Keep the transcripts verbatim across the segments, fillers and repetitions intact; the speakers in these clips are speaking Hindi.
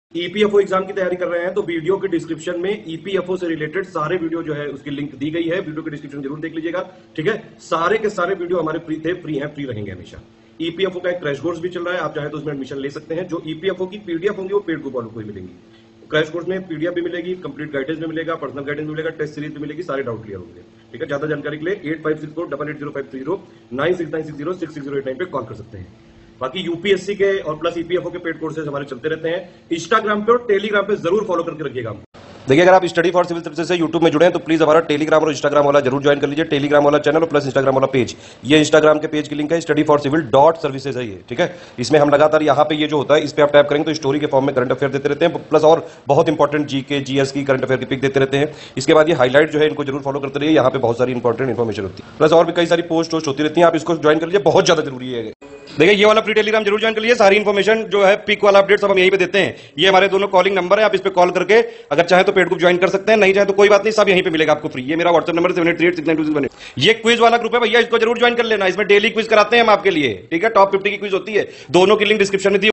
ईपीएफओ एग्जाम की तैयारी कर रहे हैं तो वीडियो के डिस्क्रिप्शन में ईपीएफओ से रिलेटेड सारे वीडियो जो है उसकी लिंक दी गई है। वीडियो के डिस्क्रिप्शन जरूर देख लीजिएगा, ठीक है। सारे के सारे वीडियो हमारे फ्री थे, फ्री हैं, फ्री रहेंगे हमेशा। ईपीएफओ का एक क्रैश कोर्स भी चल रहा है, आप चाहे तो उसमें एडमिशन ले सकते हैं। जो ईपीएफओ की पीडीएफ होंगी वो पेड ग्रुप वालों को ही मिलेंगी। क्रैश कोर्स में पीडीएफ भी मिलेगी, कंप्लीट गाइडेंस भी मिलेगा, पर्सनल गाइडेंस भी मिलेगा, टेस्ट सीरीज भी मिलेगी, सारे डाउट क्लियर होंगे, ठीक है। ज्यादा जानकारी के लिए eight five six four double eight zero five three zero nine six nine six zero six six zero eight nine पे कॉल कर सकते हैं। बाकी यूपीएससी के और प्लस ईपीएफओ के पेड कोर्सेज हमारे चलते रहते हैं। इंस्टाग्राम पे और टेलीग्राम पे जरूर फॉलो करके रखिएगा। देखिए, अगर आप स्टडी फॉर सिविल सर्विसेज से यूट्यूब में जुड़े हैं तो प्लीज हमारा टेलीग्राम और इंस्टाग्राम वाला जरूर ज्वाइन कर लीजिए। टेलीग्राम वाला चैनल और प्लस इंस्टाग्राम वाला पेज, ये इंस्टाग्राम के पेज की लिंक है, study for civil dot services है ये, ठीक है। इसमें हम लगातार यहाँ पे ये जो होता है इस पे आप टैप करेंगे तो स्टोरी के फॉर्म में करंट अफेयर देते रहते हैं, प्लस और बहुत इंपॉर्टेंट जीके जीएस की करंट अफेयर की पिक देते रहते हैं। इसके बाद ये हाईलाइट जो है इनको जरूर फॉलो करते रहिए, यहाँ पे बहुत सारी इंपॉर्टेंट इन्फॉर्मेशन होती है, प्लस और भी कई सारी पोस्ट वोस्ट होती रहती है। आप इसको ज्वाइन कर लीजिए, बहुत ज्यादा जरूरी है। देखिए, ये वाला फ्री टेलीग्राम जरूर ज्वाइन कर लीजिए, सारी इन्फॉर्मेशन जो है पिक वाला अपडेट सब हम यहीं पे देते हैं। ये हमारे दोनों कॉलिंग नंबर है, आप इस पे कॉल करके अगर चाहे तो पेड ग्रुप ज्वाइन कर सकते हैं, नहीं चाहे तो कोई बात नहीं, सब यहीं पे मिलेगा आपको फ्री। ये मेरा WhatsApp number seven eight three eight six nine two six one eight. ये क्विज वाला ग्रुप है भैया, इसको जरूर ज्वाइन कर लेना। इसमें डेली क्विज कराते हैं हम आपके लिए, ठीक है। टॉप फिफ्टी की क्विज होती है, दोनों की लिंक डिस्क्रिप्शन में दी।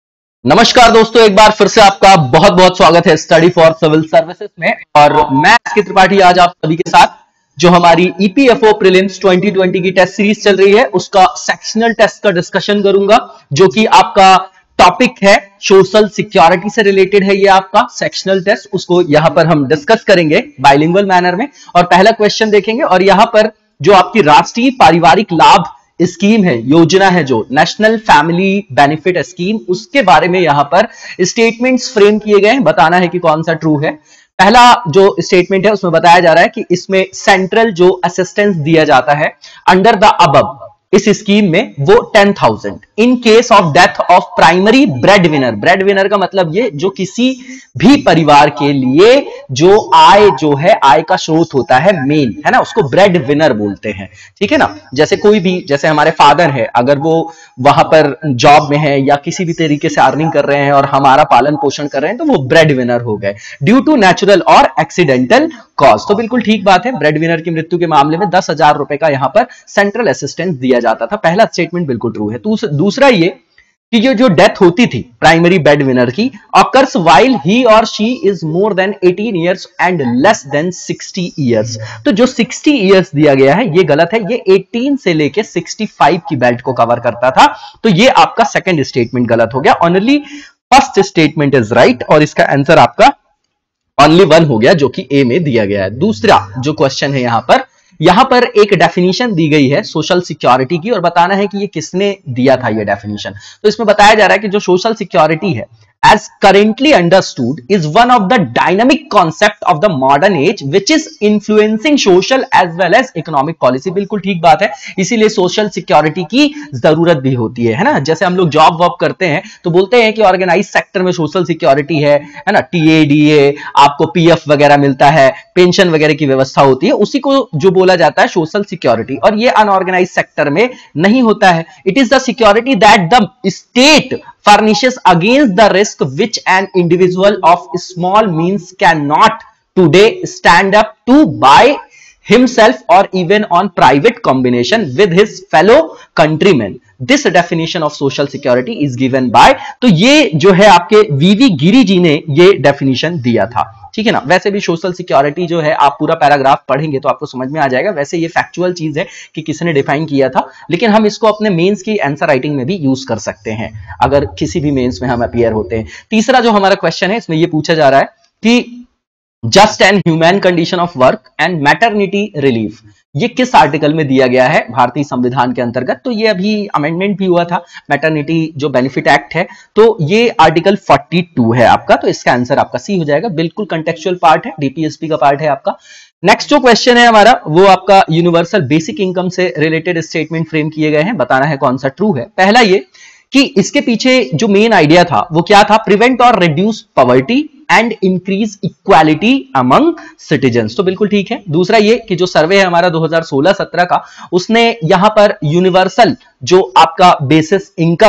नमस्कार दोस्तों, एक बार फिर से आपका बहुत बहुत स्वागत है स्टडी फॉर सिविल सर्विसेज में। और मैं एसके त्रिपाठी आज आप सभी के साथ जो हमारी ईपीएफओ प्रीलिम्स ट्वेंटी ट्वेंटी की टेस्ट सीरीज चल रही है उसका सेक्शनल टेस्ट का डिस्कशन करूंगा, जो कि आपका टॉपिक है सोशल सिक्योरिटी से रिलेटेड है। ये आपका सेक्शनल टेस्ट, उसको यहां पर हम डिस्कस करेंगे बाइलिंगुअल मैनर में। और पहला क्वेश्चन देखेंगे और यहां पर जो आपकी राष्ट्रीय पारिवारिक लाभ स्कीम है, योजना है, जो नेशनल फैमिली बेनिफिट स्कीम, उसके बारे में यहां पर स्टेटमेंट्स फ्रेम किए गए हैं। बताना है कि कौन सा ट्रू है। पहला जो स्टेटमेंट है उसमें बताया जा रहा है कि इसमें सेंट्रल जो असिस्टेंस दिया जाता है अंडर द अबव इस स्कीम में वो ten thousand in case of death of primary breadwinner. Breadwinner का मतलब ये जो किसी भी परिवार के लिए जो आय जो है आय का स्रोत होता है मेन, है ना, उसको ब्रेड विनर बोलते हैं, ठीक है ना। जैसे कोई भी, जैसे हमारे फादर है, अगर वो वहां पर जॉब में है या किसी भी तरीके से अर्निंग कर रहे हैं और हमारा पालन पोषण कर रहे हैं तो वो ब्रेड विनर हो गए ड्यू टू नेचुरल और एक्सीडेंटल कॉज। तो बिल्कुल ठीक बात है, ब्रेड विनर की मृत्यु के मामले में दस हजार रुपए का यहां पर सेंट्रल असिस्टेंस दिया जाता था। पहला स्टेटमेंट बिल्कुल ट्रू है। दूसरा ये कि ये जो डेथ होती थी प्राइमरी ब्रेड विनर की, ऑकर्स व्हाइल ही और she is more than eighteen years and less than sixty years. तो जो सिक्सटी इयर्स दिया गया है ये गलत है, ये एटीन से लेके सिक्सटी फाइव की बेल्ट को कवर करता था। तो ये आपका सेकंड स्टेटमेंट गलत हो गया। Only first statement is right और इसका आंसर आपका ओनली वन हो गया, जो कि ए में दिया गया है। दूसरा जो क्वेश्चन है यहां पर यहां पर एक डेफिनेशन दी गई है सोशल सिक्योरिटी की और बताना है कि ये किसने दिया था ये डेफिनेशन। तो इसमें बताया जा रहा है कि जो सोशल सिक्योरिटी है as currently understood is one of the dynamic concept of the modern age which is influencing social as well as economic policy। बिल्कुल ठीक बात है, इसीलिए सोशल सिक्योरिटी की जरूरत भी होती है, है ना। जैसे हम लोग जॉब वॉब करते हैं तो बोलते हैं कि ऑर्गेनाइज सेक्टर में सोशल सिक्योरिटी है, है ना, टीए डीए, आपको पीएफ वगैरह मिलता है, पेंशन वगैरह की व्यवस्था होती है, उसी को जो बोला जाता है सोशल सिक्योरिटी। और ये अनऑर्गेनाइज सेक्टर में नहीं होता है। It is the security that the state furnishes against the risk which an individual of small means cannot today stand up to by himself or even on private combination with his fellow countrymen. This definition of social security is given by, तो ये जो है आपके वीवी गिरी जी ने ये डेफिनेशन दिया था, ठीक है ना। वैसे भी सोशल सिक्योरिटी जो है आप पूरा पैराग्राफ पढ़ेंगे तो आपको समझ में आ जाएगा। वैसे ये फैक्चुअल चीज है कि किसने डिफाइन किया था, लेकिन हम इसको अपने मेंस की आंसर राइटिंग में भी यूज कर सकते हैं अगर किसी भी मेंस में हम अपीयर होते हैं। तीसरा जो हमारा क्वेश्चन है इसमें ये पूछा जा रहा है कि just and human condition of work and maternity relief, ये किस आर्टिकल में दिया गया है भारतीय संविधान के अंतर्गत। तो ये अभी अमेंडमेंट भी हुआ था, मैटरनिटी जो बेनिफिट एक्ट है, तो ये आर्टिकल फोर्टी टू है आपका। तो इसका आंसर आपका सी हो जाएगा, बिल्कुल कंटेक्चुअल पार्ट है, डीपीएसपी का पार्ट है आपका। नेक्स्ट जो क्वेश्चन है हमारा वो आपका यूनिवर्सल बेसिक इनकम से रिलेटेड स्टेटमेंट फ्रेम किए गए हैं। बताना है कौन सा ट्रू है। पहला ये कि इसके पीछे जो मेन आइडिया था वो क्या था, प्रिवेंट और reduce poverty and increase equality among citizens. तो बिल्कुल ठीक है। दूसरा ये कि जो सर्वे है हमारा दो हज़ार सोलह सत्रह का, उसने यहां पर यूनिवर्सल जो आपका बेसिस इनकम है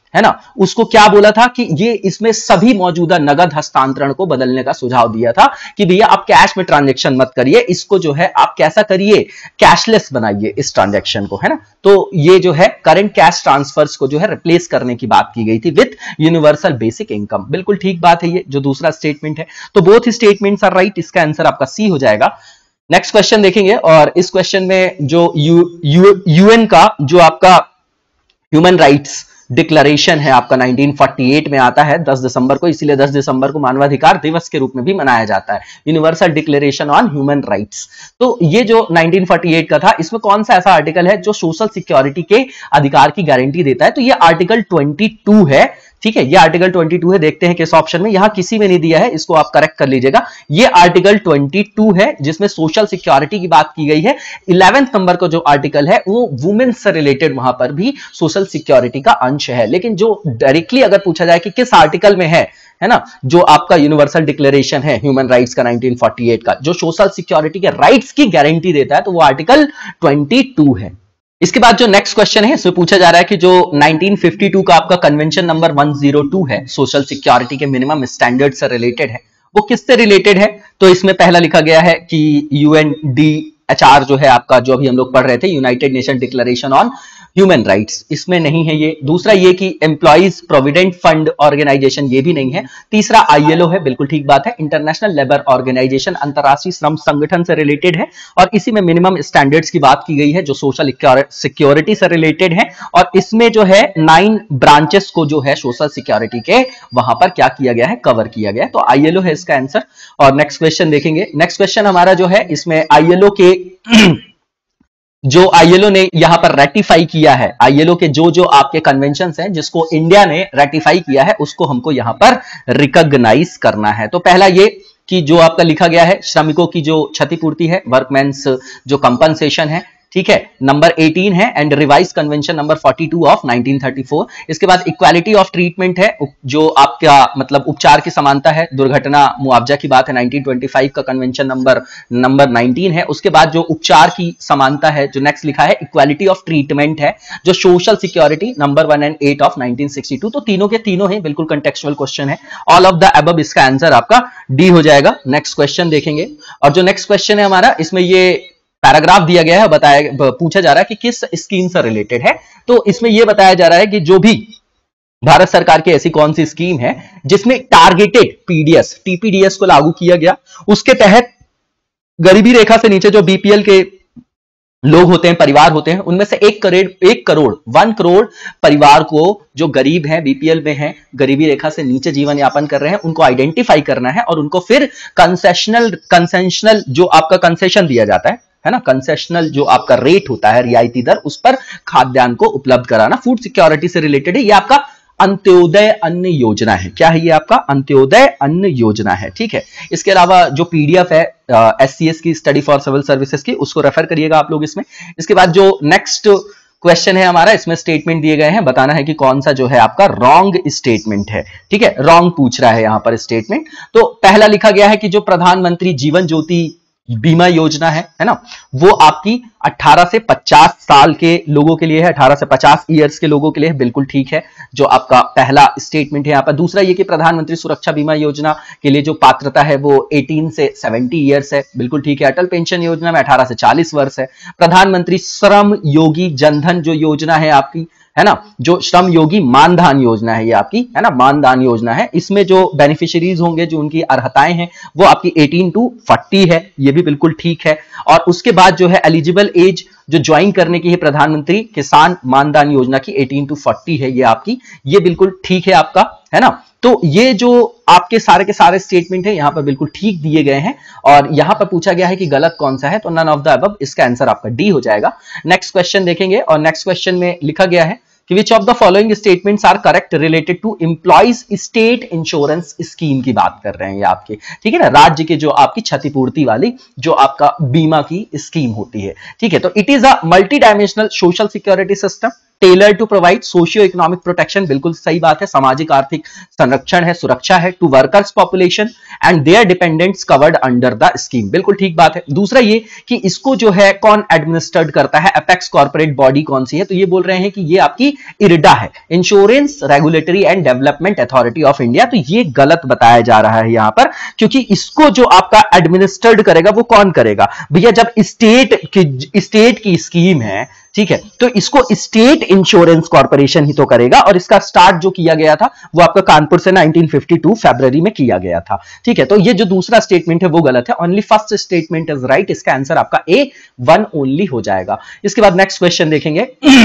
है ना, उसको क्या बोला था कि ये इसमें सभी मौजूदा नगद हस्तांतरण को बदलने का सुझाव दिया था कि भैया आप कैश में ट्रांजैक्शन मत करिए, इसको जो है आप कैसा करिए, कैशलेस बनाइए इस ट्रांजैक्शन को, है ना। तो ये जो है करंट कैश ट्रांसफर्स को जो है रिप्लेस करने की बात की गई थी विथ यूनिवर्सल बेसिक इनकम। बिल्कुल ठीक बात है, ये जो दूसरा स्टेटमेंट है। तो बोथ स्टेटमेंट्स आर राइट, इसका आंसर आपका सी हो जाएगा। नेक्स्ट क्वेश्चन देखेंगे, और इस क्वेश्चन में जो यू यूएन का जो आपका ह्यूमन राइट्स डिक्लेरेशन है आपका नाइनटीन फोर्टी एट में आता है दस दिसंबर को, इसीलिए दस दिसंबर को मानवाधिकार दिवस के रूप में भी मनाया जाता है, universal declaration on human rights. तो ये जो नाइनटीन फोर्टी एट का था, इसमें कौन सा ऐसा आर्टिकल है जो सोशल सिक्योरिटी के अधिकार की गारंटी देता है? तो ये आर्टिकल ट्वेंटी टू है, ठीक है, ये आर्टिकल ट्वेंटी टू है। देखते हैं किस ऑप्शन में, यहां किसी में नहीं दिया है, इसको आप करेक्ट कर लीजिएगा। ये आर्टिकल ट्वेंटी टू है जिसमें सोशल सिक्योरिटी की बात की गई है। इलेवेंथ नंबर का जो आर्टिकल है वो वुमेन्स से रिलेटेड, वहां पर भी सोशल सिक्योरिटी का अंश है। लेकिन जो डायरेक्टली अगर पूछा जाए कि किस आर्टिकल में है, है ना, जो आपका यूनिवर्सल डिक्लेरेशन है ह्यूमन राइट्स का नाइनटीन फोर्टी एट का, जो सोशल सिक्योरिटी के राइट्स की गारंटी देता है, तो वो आर्टिकल ट्वेंटी टू है। इसके बाद जो नेक्स्ट क्वेश्चन है इसमें पूछा जा रहा है कि जो नाइनटीन फिफ्टी टू का आपका convention number one zero two है, सोशल सिक्योरिटी के मिनिमम स्टैंडर्ड से रिलेटेड है, वो किससे रिलेटेड है? तो इसमें पहला लिखा गया है कि यूएनडीएचआर जो है आपका, जो अभी हम लोग पढ़ रहे थे, United Nation declaration on human rights, इसमें नहीं है ये। दूसरा ये कि एम्प्लॉइज प्रोविडेंट फंड ऑर्गेनाइजेशन, ये भी नहीं है। तीसरा आईएलओ है, बिल्कुल ठीक बात है, इंटरनेशनल लेबर ऑर्गेनाइजेशन, अंतरराष्ट्रीय श्रम संगठन से रिलेटेड है, और इसी में मिनिमम स्टैंडर्ड्स की बात की गई है जो सोशल सिक्योरिटी से रिलेटेड है। और इसमें जो है नाइन ब्रांचेस को जो है सोशल सिक्योरिटी के वहां पर क्या किया गया है, कवर किया गया है। तो आईएलओ है इसका आंसर। और नेक्स्ट क्वेश्चन देखेंगे, नेक्स्ट क्वेश्चन हमारा जो है इसमें आईएलओ के जो आईएलओ ने यहां पर रेटिफाई किया है, आईएलओ के जो जो आपके कन्वेंशंस हैं जिसको इंडिया ने रेटिफाई किया है, उसको हमको यहां पर रिकॉग्नाइज करना है। तो पहला ये कि जो आपका लिखा गया है श्रमिकों की जो क्षतिपूर्ति है, वर्कमैन्स जो कंपनसेशन है, ठीक है, नंबर एटीन है, and revise convention number forty two of nineteen thirty four. इसके बाद इक्वालिटी ऑफ ट्रीटमेंट है, जो आपका मतलब उपचार की समानता है, दुर्घटना मुआवजा की बात है, नाइनटीन ट्वेंटी फाइव का कन्वेंशन नंबर नंबर नाइनटीन है। उसके बाद जो उपचार की समानता है, जो नेक्स्ट लिखा है इक्वालिटी ऑफ ट्रीटमेंट है, जो social security number one and eight of nineteen sixty two. तो तीनों के तीनों है, बिल्कुल कंटेक्चुअल क्वेश्चन है, ऑल ऑफ द अबव, इसका आंसर आपका डी हो जाएगा। नेक्स्ट क्वेश्चन देखेंगे, और जो नेक्स्ट क्वेश्चन है हमारा, इसमें ये पैराग्राफ दिया गया है, बताया पूछा जा रहा है कि किस स्कीम से रिलेटेड है। तो इसमें यह बताया जा रहा है कि जो भी भारत सरकार की ऐसी कौन सी स्कीम है जिसमें टारगेटेड पीडीएस टीपीडीएस को लागू किया गया, उसके तहत गरीबी रेखा से नीचे जो बीपीएल के लोग होते हैं, परिवार होते हैं, उनमें से एक करोड़ एक करोड़ वन करोड़ परिवार को, जो गरीब हैं, बीपीएल में हैं, गरीबी रेखा से नीचे जीवन यापन कर रहे हैं, उनको आइडेंटिफाई करना है और उनको फिर कंसेशनल कंसेशनल जो आपका कंसेशन दिया जाता है है ना, कंसेशनल जो आपका रेट होता है, रियायती दर, उस पर खाद्यान्न को उपलब्ध कराना, फूड सिक्योरिटी से रिलेटेड है। ये आपका अंत्योदय अन्न योजना है। क्या है ये? आपका अंत्योदय अन्न योजना है, ठीक है। इसके अलावा जो पीडीएफ है एससीएस की, स्टडी फॉर सिविल सर्विसेज की, उसको रेफर करिएगा आप लोग इसमें। इसके बाद जो नेक्स्ट क्वेश्चन है हमारा, इसमें स्टेटमेंट दिए गए हैं, बताना है कि कौन सा जो है आपका रॉन्ग स्टेटमेंट है, ठीक है, रॉन्ग पूछ रहा है यहां पर स्टेटमेंट। तो पहला लिखा गया है कि जो प्रधानमंत्री जीवन ज्योति बीमा योजना है है ना, वो आपकी अठारह से पचास साल के लोगों के लिए है, अठारह से पचास इयर्स के लोगों के लिए है, बिल्कुल ठीक है, जो आपका पहला स्टेटमेंट है यहाँ पर। दूसरा ये कि प्रधानमंत्री सुरक्षा बीमा योजना के लिए जो पात्रता है वो अठारह से सत्तर इयर्स है, बिल्कुल ठीक है। अटल पेंशन योजना में अठारह से चालीस वर्ष है। प्रधानमंत्री श्रम योगी जनधन जो योजना है आपकी, है ना, जो श्रम योगी मानधन योजना है ये आपकी, है ना, मानधन योजना है, इसमें जो बेनिफिशियरीज होंगे, जो उनकी अर्हताएं हैं, वो आपकी अठारह टू चालीस है, ये भी बिल्कुल ठीक है। और उसके बाद जो है एलिजिबल एज जो ज्वाइन करने की है प्रधानमंत्री किसान मानधन योजना की अठारह टू चालीस है ये आपकी, ये बिल्कुल ठीक है आपका, है ना। तो ये जो आपके सारे के सारे स्टेटमेंट है यहाँ पर बिल्कुल ठीक दिए गए हैं। और यहाँ पर पूछा गया है कि गलत कौन सा है, तो नन ऑफ द अबव, इसका आंसर आपका डी हो जाएगा। नेक्स्ट क्वेश्चन देखेंगे, और नेक्स्ट क्वेश्चन में लिखा गया है कि which of the following statements are correct related to employees state insurance scheme की बात कर रहे हैं ये आपके, ठीक है ना, राज्य के जो आपकी क्षतिपूर्ति वाली जो आपका बीमा की स्कीम होती है, ठीक है। तो it is a multi dimensional social security system, tailor to provide socio economic protection, बिल्कुल सही बात है, सामाजिक आर्थिक संरक्षण है, सुरक्षा है to workers population and their dependents covered under the scheme, बिल्कुल ठीक बात है। दूसरा ये कि इसको जो है कौन एडमिनिस्टर्ड करता है, एपेक्स कॉर्पोरेट बॉडी कौन सी है, तो ये बोल रहे हैं कि ये आपकी इरडा है, insurance regulatory and development authority of India. तो ये गलत बताया जा रहा है यहां पर, क्योंकि इसको जो आपका एडमिनिस्टर्ड करेगा वो कौन करेगा भैया, जब स्टेट की स्टेट की स्कीम है, ठीक है, तो इसको स्टेट इंश्योरेंस कॉर्पोरेशन ही तो करेगा, और इसका स्टार्ट जो किया गया था वो आपका कानपुर से नाइनटीन फिफ्टी टू फरवरी में किया गया था, ठीक है। तो ये जो दूसरा स्टेटमेंट है वो गलत है, only first statement is right, इसका आंसर आपका ए वन ओनली हो जाएगा। इसके बाद नेक्स्ट क्वेश्चन देखेंगे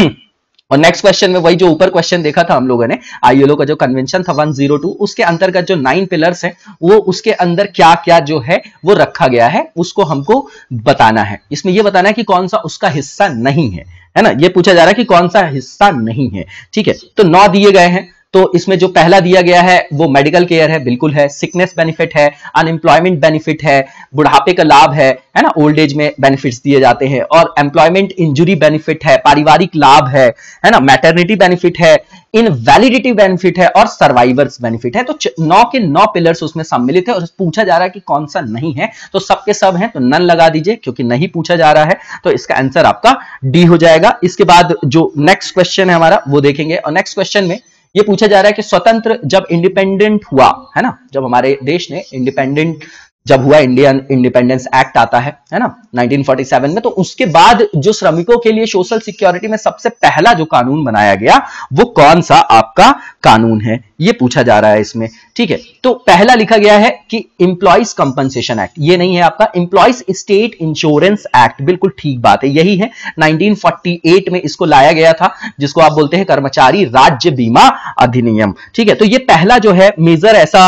और नेक्स्ट क्वेश्चन में वही जो ऊपर क्वेश्चन देखा था हम लोगों ने, आईएलओ का जो कन्वेंशन था वन ज़ीरो टू, उसके अंतर्गत जो नाइन पिलर्स हैं वो उसके अंदर क्या क्या जो है वो रखा गया है उसको हमको बताना है। इसमें ये बताना है कि कौन सा उसका हिस्सा नहीं है, है ना, ये पूछा जा रहा है कि कौन सा हिस्सा नहीं है, ठीक है। तो नौ दिए गए हैं, तो इसमें जो पहला दिया गया है वो मेडिकल केयर है, बिल्कुल है, सिकनेस बेनिफिट है, अनएम्प्लॉयमेंट बेनिफिट है, बुढ़ापे का लाभ है, है ना, ओल्ड एज में बेनिफिट्स दिए जाते हैं, और एम्प्लॉयमेंट इंजुरी बेनिफिट है, पारिवारिक लाभ है, है ना, मैटरनिटी बेनिफिट है, इनवैलिडिटी बेनिफिट है और सर्वाइवर्स बेनिफिट है। तो नौ के नौ पिलर्स उसमें सम्मिलित है और पूछा जा रहा है कि कौन सा नहीं है, तो सबके सब हैं तो नन लगा दीजिए, क्योंकि नहीं पूछा जा रहा है, तो इसका आंसर आपका डी हो जाएगा। इसके बाद जो नेक्स्ट क्वेश्चन है हमारा वो देखेंगे, और नेक्स्ट क्वेश्चन में ये पूछा जा रहा है कि स्वतंत्र जब इंडिपेंडेंट हुआ, है ना, जब हमारे देश ने इंडिपेंडेंट जब हुआ, इंडियन इंडिपेंडेंस एक्ट आता है है ना नाइनटीन फोर्टी सेवन में, तो उसके बाद जो श्रमिकों के लिए सोशल सिक्योरिटी में सबसे पहला जो कानून बनाया गया वो कौन सा आपका कानून है, ये पूछा जा रहा है इसमें, ठीक है। तो पहला लिखा गया है कि एम्प्लॉइज कंपनसेशन एक्ट, ये नहीं है आपका, एम्प्लॉइज स्टेट इंश्योरेंस एक्ट, बिल्कुल ठीक बात है, यही है, नाइनटीन फोर्टी एट में इसको लाया गया था, जिसको आप बोलते हैं कर्मचारी राज्य बीमा अधिनियम, ठीक है। तो ये पहला जो है मेजर ऐसा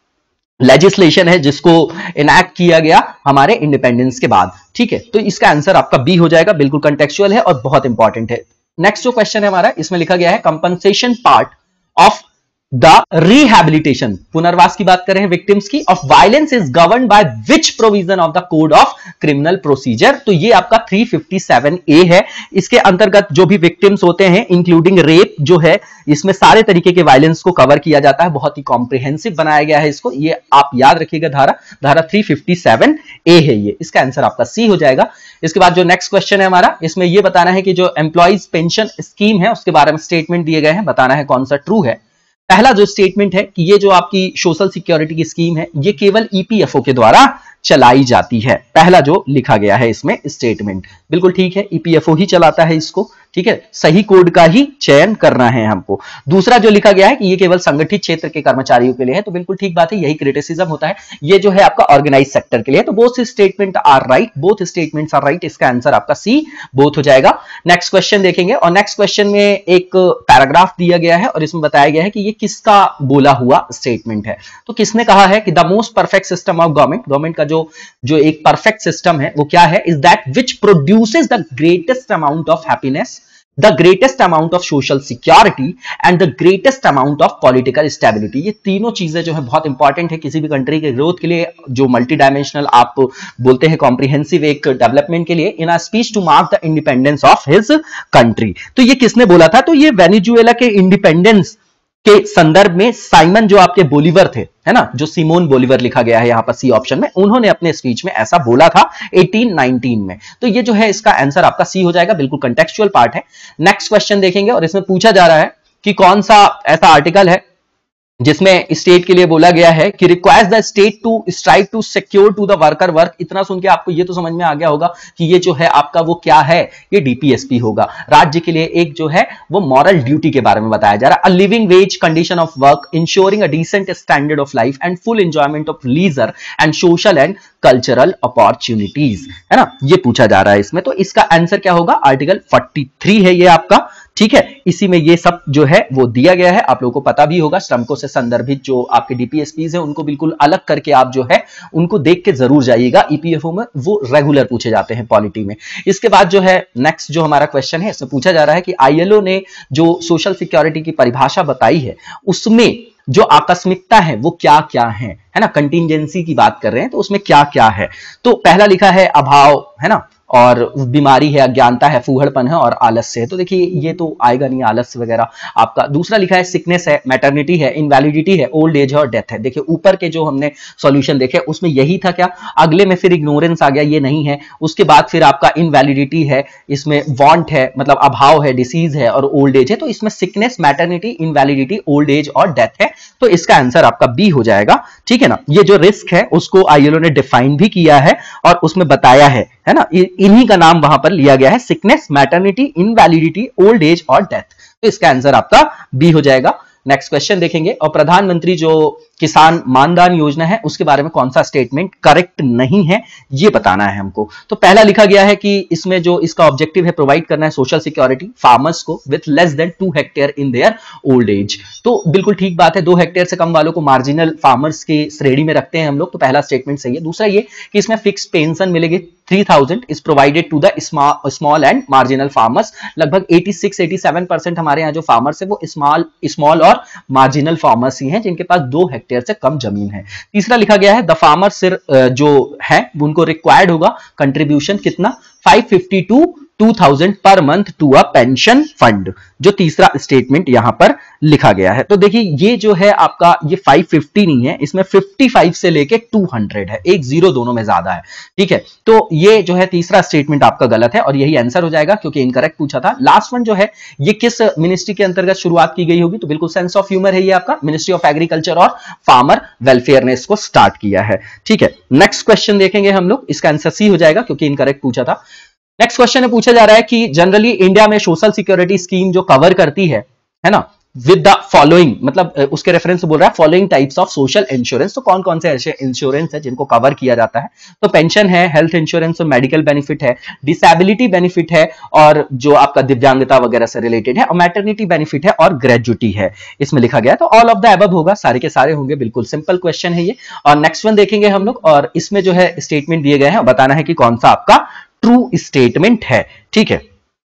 लेजिस्लेशन है जिसको इनैक्ट किया गया हमारे इंडिपेंडेंस के बाद, ठीक है। तो इसका आंसर आपका बी हो जाएगा, बिल्कुल कंटेक्चुअल है और बहुत इंपॉर्टेंट है। नेक्स्ट जो क्वेश्चन है हमारा, इसमें लिखा गया है compensation part of the rehabilitation, पुनर्वास की बात कर रहे हैं विक्टिम्स की, of violence is govern by which provision of the code of criminal procedure. तो ये आपका थ्री फिफ्टी सेवन ए है, इसके अंतर्गत जो भी विक्टिम्स होते हैं इंक्लूडिंग रेप जो है, इसमें सारे तरीके के वायलेंस को कवर किया जाता है, बहुत ही कॉम्प्रिहेंसिव बनाया गया है इसको, ये आप याद रखिएगा, धारा धारा थ्री फिफ्टी सेवन ए है ये, इसका आंसर आपका सी हो जाएगा। इसके बाद जो नेक्स्ट क्वेश्चन है हमारा, इसमें ये बताना है कि जो एम्प्लॉइज पेंशन स्कीम है उसके बारे में स्टेटमेंट दिए गए हैं, बताना है कौन सा ट्रू है। पहला जो स्टेटमेंट है कि ये जो आपकी सोशल सिक्योरिटी की स्कीम है ये केवल ईपीएफओ के द्वारा चलाई जाती है, पहला जो लिखा गया है इसमें स्टेटमेंट, बिल्कुल ठीक है, ईपीएफओ ही चलाता है इसको, ठीक है, सही कोड का ही चयन करना है हमको। दूसरा जो लिखा गया है कि ये केवल संगठित क्षेत्र के कर्मचारियों के लिए है, तो बिल्कुल ठीक बात है, यही क्रिटिसिज्म होता है, ये जो है आपका ऑर्गेनाइज सेक्टर के लिए, तो both statement are right, both statements are right, इसका आंसर आपका सी बोथ हो जाएगा। नेक्स्ट क्वेश्चन देखेंगे, और नेक्स्ट क्वेश्चन में एक पैराग्राफ दिया गया है और इसमें बताया गया है कि ये किसका बोला हुआ स्टेटमेंट है, तो किसने कहा है कि the most perfect system of government, government का जो जो एक परफेक्ट सिस्टम है वो क्या है, is that which produces the greatest amount of happiness, the greatest amount of social security and the greatest amount of political stability। ये तीनों चीजें जो है बहुत इंपॉर्टेंट है किसी भी कंट्री के ग्रोथ के लिए, जो मल्टी डायमेंशनल आप बोलते हैं कॉम्प्रिहेंसिव एक डेवलपमेंट के लिए, in a speech to mark the independence of his country. तो ये किसने बोला था, तो ये वेनेजुएला के इंडिपेंडेंस के संदर्भ में साइमन जो आपके बोलीवर थे, है ना, जो सिमोन बोलीवर लिखा गया है यहां पर सी ऑप्शन में, उन्होंने अपने स्पीच में ऐसा बोला था एटीन नाइनटीन में। तो ये जो है इसका आंसर आपका सी हो जाएगा, बिल्कुल कंटेक्चुअल पार्ट है। नेक्स्ट क्वेश्चन देखेंगे और इसमें पूछा जा रहा है कि कौन सा ऐसा आर्टिकल है जिसमें स्टेट के लिए बोला गया है कि requires the state to strive to secure to the worker work. इतना सुन के आपको ये तो समझ में आ गया होगा कि ये जो है आपका वो क्या है, ये डीपीएसपी होगा। राज्य के लिए एक जो है वो मॉरल ड्यूटी के बारे में बताया जा रहा है, a living wage condition of work, insuring a decent standard of life and full enjoyment of leisure and social and cultural opportunities, है ना, ये पूछा जा रहा है इसमें। तो इसका आंसर क्या होगा, आर्टिकल फोर्टी थ्री है ये आपका, ठीक है। इसी में ये सब जो है वो दिया गया है, आप लोगों को पता भी होगा, श्रमिकों से संदर्भित जो आपके डीपीएसपीज है उनको बिल्कुल अलग करके आप जो है उनको देख के जरूर जाइएगा, ईपीएफओ में वो रेगुलर पूछे जाते हैं पॉलिटी में। इसके बाद जो है नेक्स्ट जो हमारा क्वेश्चन है इसमें पूछा जा रहा है कि आईएलओ ने जो सोशल सिक्योरिटी की परिभाषा बताई है उसमें जो आकस्मिकता है वो क्या क्या है, है ना, कंटिजेंसी की बात कर रहे हैं तो उसमें क्या क्या है। तो पहला लिखा है अभाव, है ना, और बीमारी है, अज्ञानता है, फूहड़पन है और आलस्य है। तो देखिए ये तो आएगा नहीं आलस्य वगैरह आपका। दूसरा लिखा है सिकनेस है, मैटरनिटी है, इनवैलिडिटी है, ओल्ड एज है और डेथ है। देखिए ऊपर के जो हमने सॉल्यूशन देखे उसमें यही था क्या, अगले में फिर इग्नोरेंस आ गया, ये नहीं है। उसके बाद फिर आपका इनवैलिडिटी है, इसमें वांट है मतलब अभाव है, डिसीज है और ओल्ड एज है। तो इसमें sickness, maternity, invalidity, old age और डेथ है। तो इसका आंसर आपका बी हो जाएगा, ठीक है ना। ये जो रिस्क है उसको आईएलओ ने डिफाइन भी किया है और उसमें बताया है है ना, इन्हीं का नाम वहां पर लिया गया है, sickness, maternity, invalidity, old age और डेथ। तो इसका आंसर आपका बी हो जाएगा। नेक्स्ट क्वेश्चन देखेंगे, और प्रधानमंत्री जो किसान मानधन योजना है उसके बारे में कौन सा स्टेटमेंट करेक्ट नहीं है ये बताना है हमको। तो पहला लिखा गया है कि इसमें जो इसका ऑब्जेक्टिव है प्रोवाइड करना है सोशल सिक्योरिटी फार्मर्स को with less than two hectare in their old age. तो बिल्कुल ठीक बात है, दो हेक्टेयर से कम वालों को मार्जिनल फार्मर्स की श्रेणी में रखते हैं हम लोग। तो पहला स्टेटमेंट सही है। दूसरा ये कि इसमें फिक्स पेंशन मिलेगी three thousand is provided to the small and marginal farmers. लगभग eighty six eighty seven percent हमारे यहाँ जो फार्मर्स है वो स्मॉल स्मॉल और मार्जिनल फार्मर्स ही हैं जिनके पास दो हेक्टेयर से कम जमीन है। तीसरा लिखा गया है द फार्मर सिर जो है उनको रिक्वायर्ड होगा कंट्रीब्यूशन कितना, five fifty to two thousand per month to a pension fund, जो तीसरा स्टेटमेंट यहां पर लिखा गया है। तो देखिए ये जो है आपका ये फाइव फिफ्टी नहीं है, इसमें फिफ्टी फाइव से लेके टू हंड्रेड है, एक जीरो दोनों में ज्यादा है, ठीक है। तो ये जो है तीसरा स्टेटमेंट आपका गलत है और यही आंसर हो जाएगा क्योंकि इनकरेक्ट पूछा था। लास्ट वन जो है ये किस मिनिस्ट्री के अंतर्गत शुरुआत की गई होगी, तो बिल्कुल सेंस ऑफ ह्यूमर है ये आपका, मिनिस्ट्री ऑफ एग्रीकल्चर और फार्मर वेलफेयर ने इसको स्टार्ट किया है, ठीक है। नेक्स्ट क्वेश्चन देखेंगे हम लोग, इसका आंसर सी हो जाएगा क्योंकि इनकरेक्ट पूछा था। नेक्स्ट क्वेश्चन में पूछा जा रहा है कि जनरली इंडिया में सोशल सिक्योरिटी स्कीम जो कवर करती है है ना विद द फॉलोइंग, मतलब उसके रेफरेंस से बोल रहा है following types of social insurance. तो कौन कौन से ऐसे इंश्योरेंस है जिनको कवर किया जाता है, तो पेंशन है, हेल्थ इंश्योरेंस और मेडिकल बेनिफिट है, डिसेबिलिटी बेनिफिट है और जो आपका दिव्यांगता वगैरह से रिलेटेड है, और मैटरनिटी बेनिफिट है और ग्रेजुटी है इसमें लिखा गया है। तो ऑल ऑफ द अबव होगा, सारे के सारे होंगे, बिल्कुल सिंपल क्वेश्चन है ये। और नेक्स्ट वन देखेंगे हम लोग और इसमें जो है स्टेटमेंट दिए गए हैं और बताना है कि कौन सा आपका ट्रू स्टेटमेंट है, ठीक है।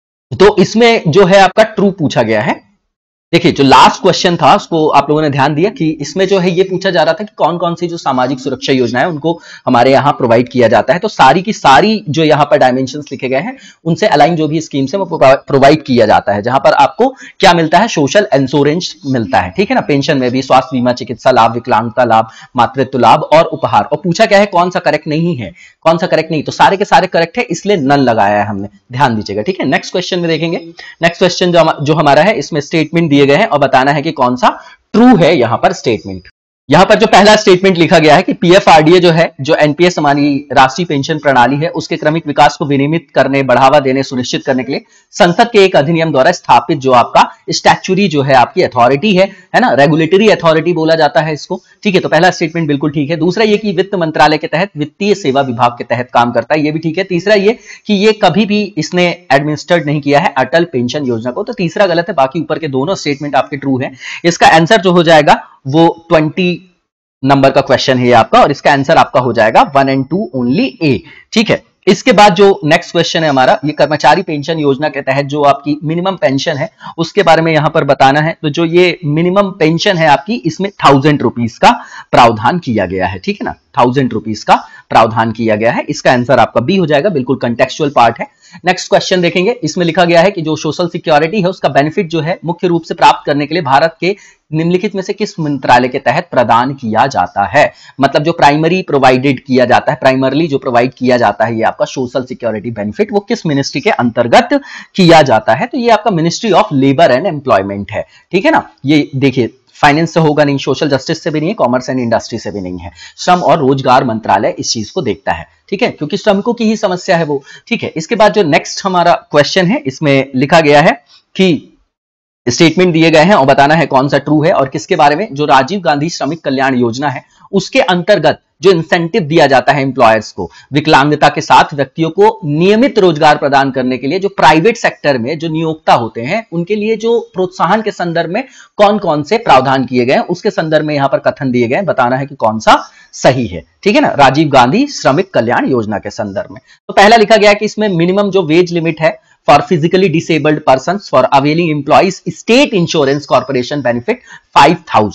तो इसमें जो है आपका ट्रू पूछा गया है। देखिए जो लास्ट क्वेश्चन था उसको आप लोगों ने ध्यान दिया कि इसमें जो है ये पूछा जा रहा था कि कौन कौन सी जो सामाजिक सुरक्षा योजना है उनको हमारे यहाँ प्रोवाइड किया जाता है। तो सारी की सारी जो यहाँ पर डायमेंशंस लिखे गए हैं उनसे अलाइन जो भी स्कीम्स है वो प्रोवाइड किया जाता है, जहां पर आपको क्या मिलता है, सोशल इंश्योरेंस मिलता है, ठीक है ना। पेंशन में भी स्वास्थ्य बीमा, चिकित्सा लाभ, विकलांगता लाभ, मातृत्व लाभ और उपहार। और पूछा क्या है कौन सा करेक्ट नहीं है, कौन सा करेक्ट नहीं, तो सारे के सारे करेक्ट है इसलिए नन लगाया है हमने, ध्यान दीजिएगा, ठीक है। नेक्स्ट क्वेश्चन में देखेंगे। नेक्स्ट क्वेश्चन जो, जो हमारा है इसमें स्टेटमेंट दिए गए हैं और बताना है कि कौन सा ट्रू है यहां पर स्टेटमेंट। यहां पर जो पहला स्टेटमेंट लिखा गया है कि पीएफआरडीए जो है, जो एनपीएस हमारी राष्ट्रीय पेंशन प्रणाली है, उसके क्रमिक विकास को विनियमित करने, बढ़ावा देने, सुनिश्चित करने के लिए संसद के एक अधिनियम द्वारा स्थापित जो आपका स्टैच्यूरी जो है आपकी अथॉरिटी है है ना, रेगुलेटरी अथॉरिटी बोला जाता है इसको, ठीक है। तो पहला स्टेटमेंट बिल्कुल ठीक है। दूसरा ये कि वित्त मंत्रालय के तहत वित्तीय सेवा विभाग के तहत काम करता है, ये भी ठीक है। तीसरा ये कि ये कभी भी इसने एडमिनिस्टर्ड नहीं किया है अटल पेंशन योजना को, तो तीसरा गलत है। बाकी ऊपर के दोनों स्टेटमेंट आपके ट्रू है। इसका आंसर जो हो जाएगा वो ट्वेंटी नंबर का क्वेश्चन है आपका और इसका आंसर आपका हो जाएगा one and two only A, ठीक है। इसके बाद जो नेक्स्ट क्वेश्चन है हमारा, ये कर्मचारी पेंशन योजना के तहत जो आपकी मिनिमम पेंशन है उसके बारे में यहां पर बताना है। तो जो ये मिनिमम पेंशन है आपकी, इसमें थाउजेंड रुपीज का प्रावधान किया गया है, ठीक है ना, थाउजेंड रुपीज का प्रावधान किया गया है। इसका आंसर आपका बी हो जाएगा, बिल्कुल कंटेक्चुअल पार्ट है। नेक्स्ट क्वेश्चन देखेंगे। इसमें लिखा गया है कि जो सोशल सिक्योरिटी है उसका बेनिफिट जो है मुख्य रूप से प्राप्त करने के लिए भारत के निम्नलिखित में से किस मंत्रालय के तहत प्रदान किया जाता है। मतलब जो प्राइमरी प्रोवाइडेड किया जाता है, प्राइमरली जो प्रोवाइड किया जाता है ये आपका सोशल सिक्योरिटी बेनिफिट, वो किस मिनिस्ट्री के अंतर्गत किया जाता है, तो ये आपका ministry of labour and employment है, ठीक है ना। ये देखिए फाइनेंस से होगा नहीं, सोशल जस्टिस से भी नहीं है, कॉमर्स एंड इंडस्ट्री से भी नहीं है, श्रम और रोजगार मंत्रालय इस चीज को देखता है, ठीक है, क्योंकि श्रमिकों की ही समस्या है वो, ठीक है। इसके बाद जो नेक्स्ट हमारा क्वेश्चन है इसमें लिखा गया है कि स्टेटमेंट दिए गए हैं और बताना है कौन सा ट्रू है और किसके बारे में, जो राजीव गांधी श्रमिक कल्याण योजना है उसके अंतर्गत जो इंसेंटिव दिया जाता है एम्प्लॉयर्स को विकलांगता के साथ व्यक्तियों को नियमित रोजगार प्रदान करने के लिए, जो प्राइवेट सेक्टर में जो नियोक्ता होते हैं उनके लिए जो प्रोत्साहन के संदर्भ में कौन कौन से प्रावधान किए गए हैं उसके संदर्भ में यहां पर कथन दिए गए हैं, बताना है कि कौन सा सही है, ठीक है ना, राजीव गांधी श्रमिक कल्याण योजना के संदर्भ में। तो पहला लिखा गया कि इसमें मिनिमम जो वेज लिमिट है for physically disabled persons for availing employees state insurance corporation benefit five thousand,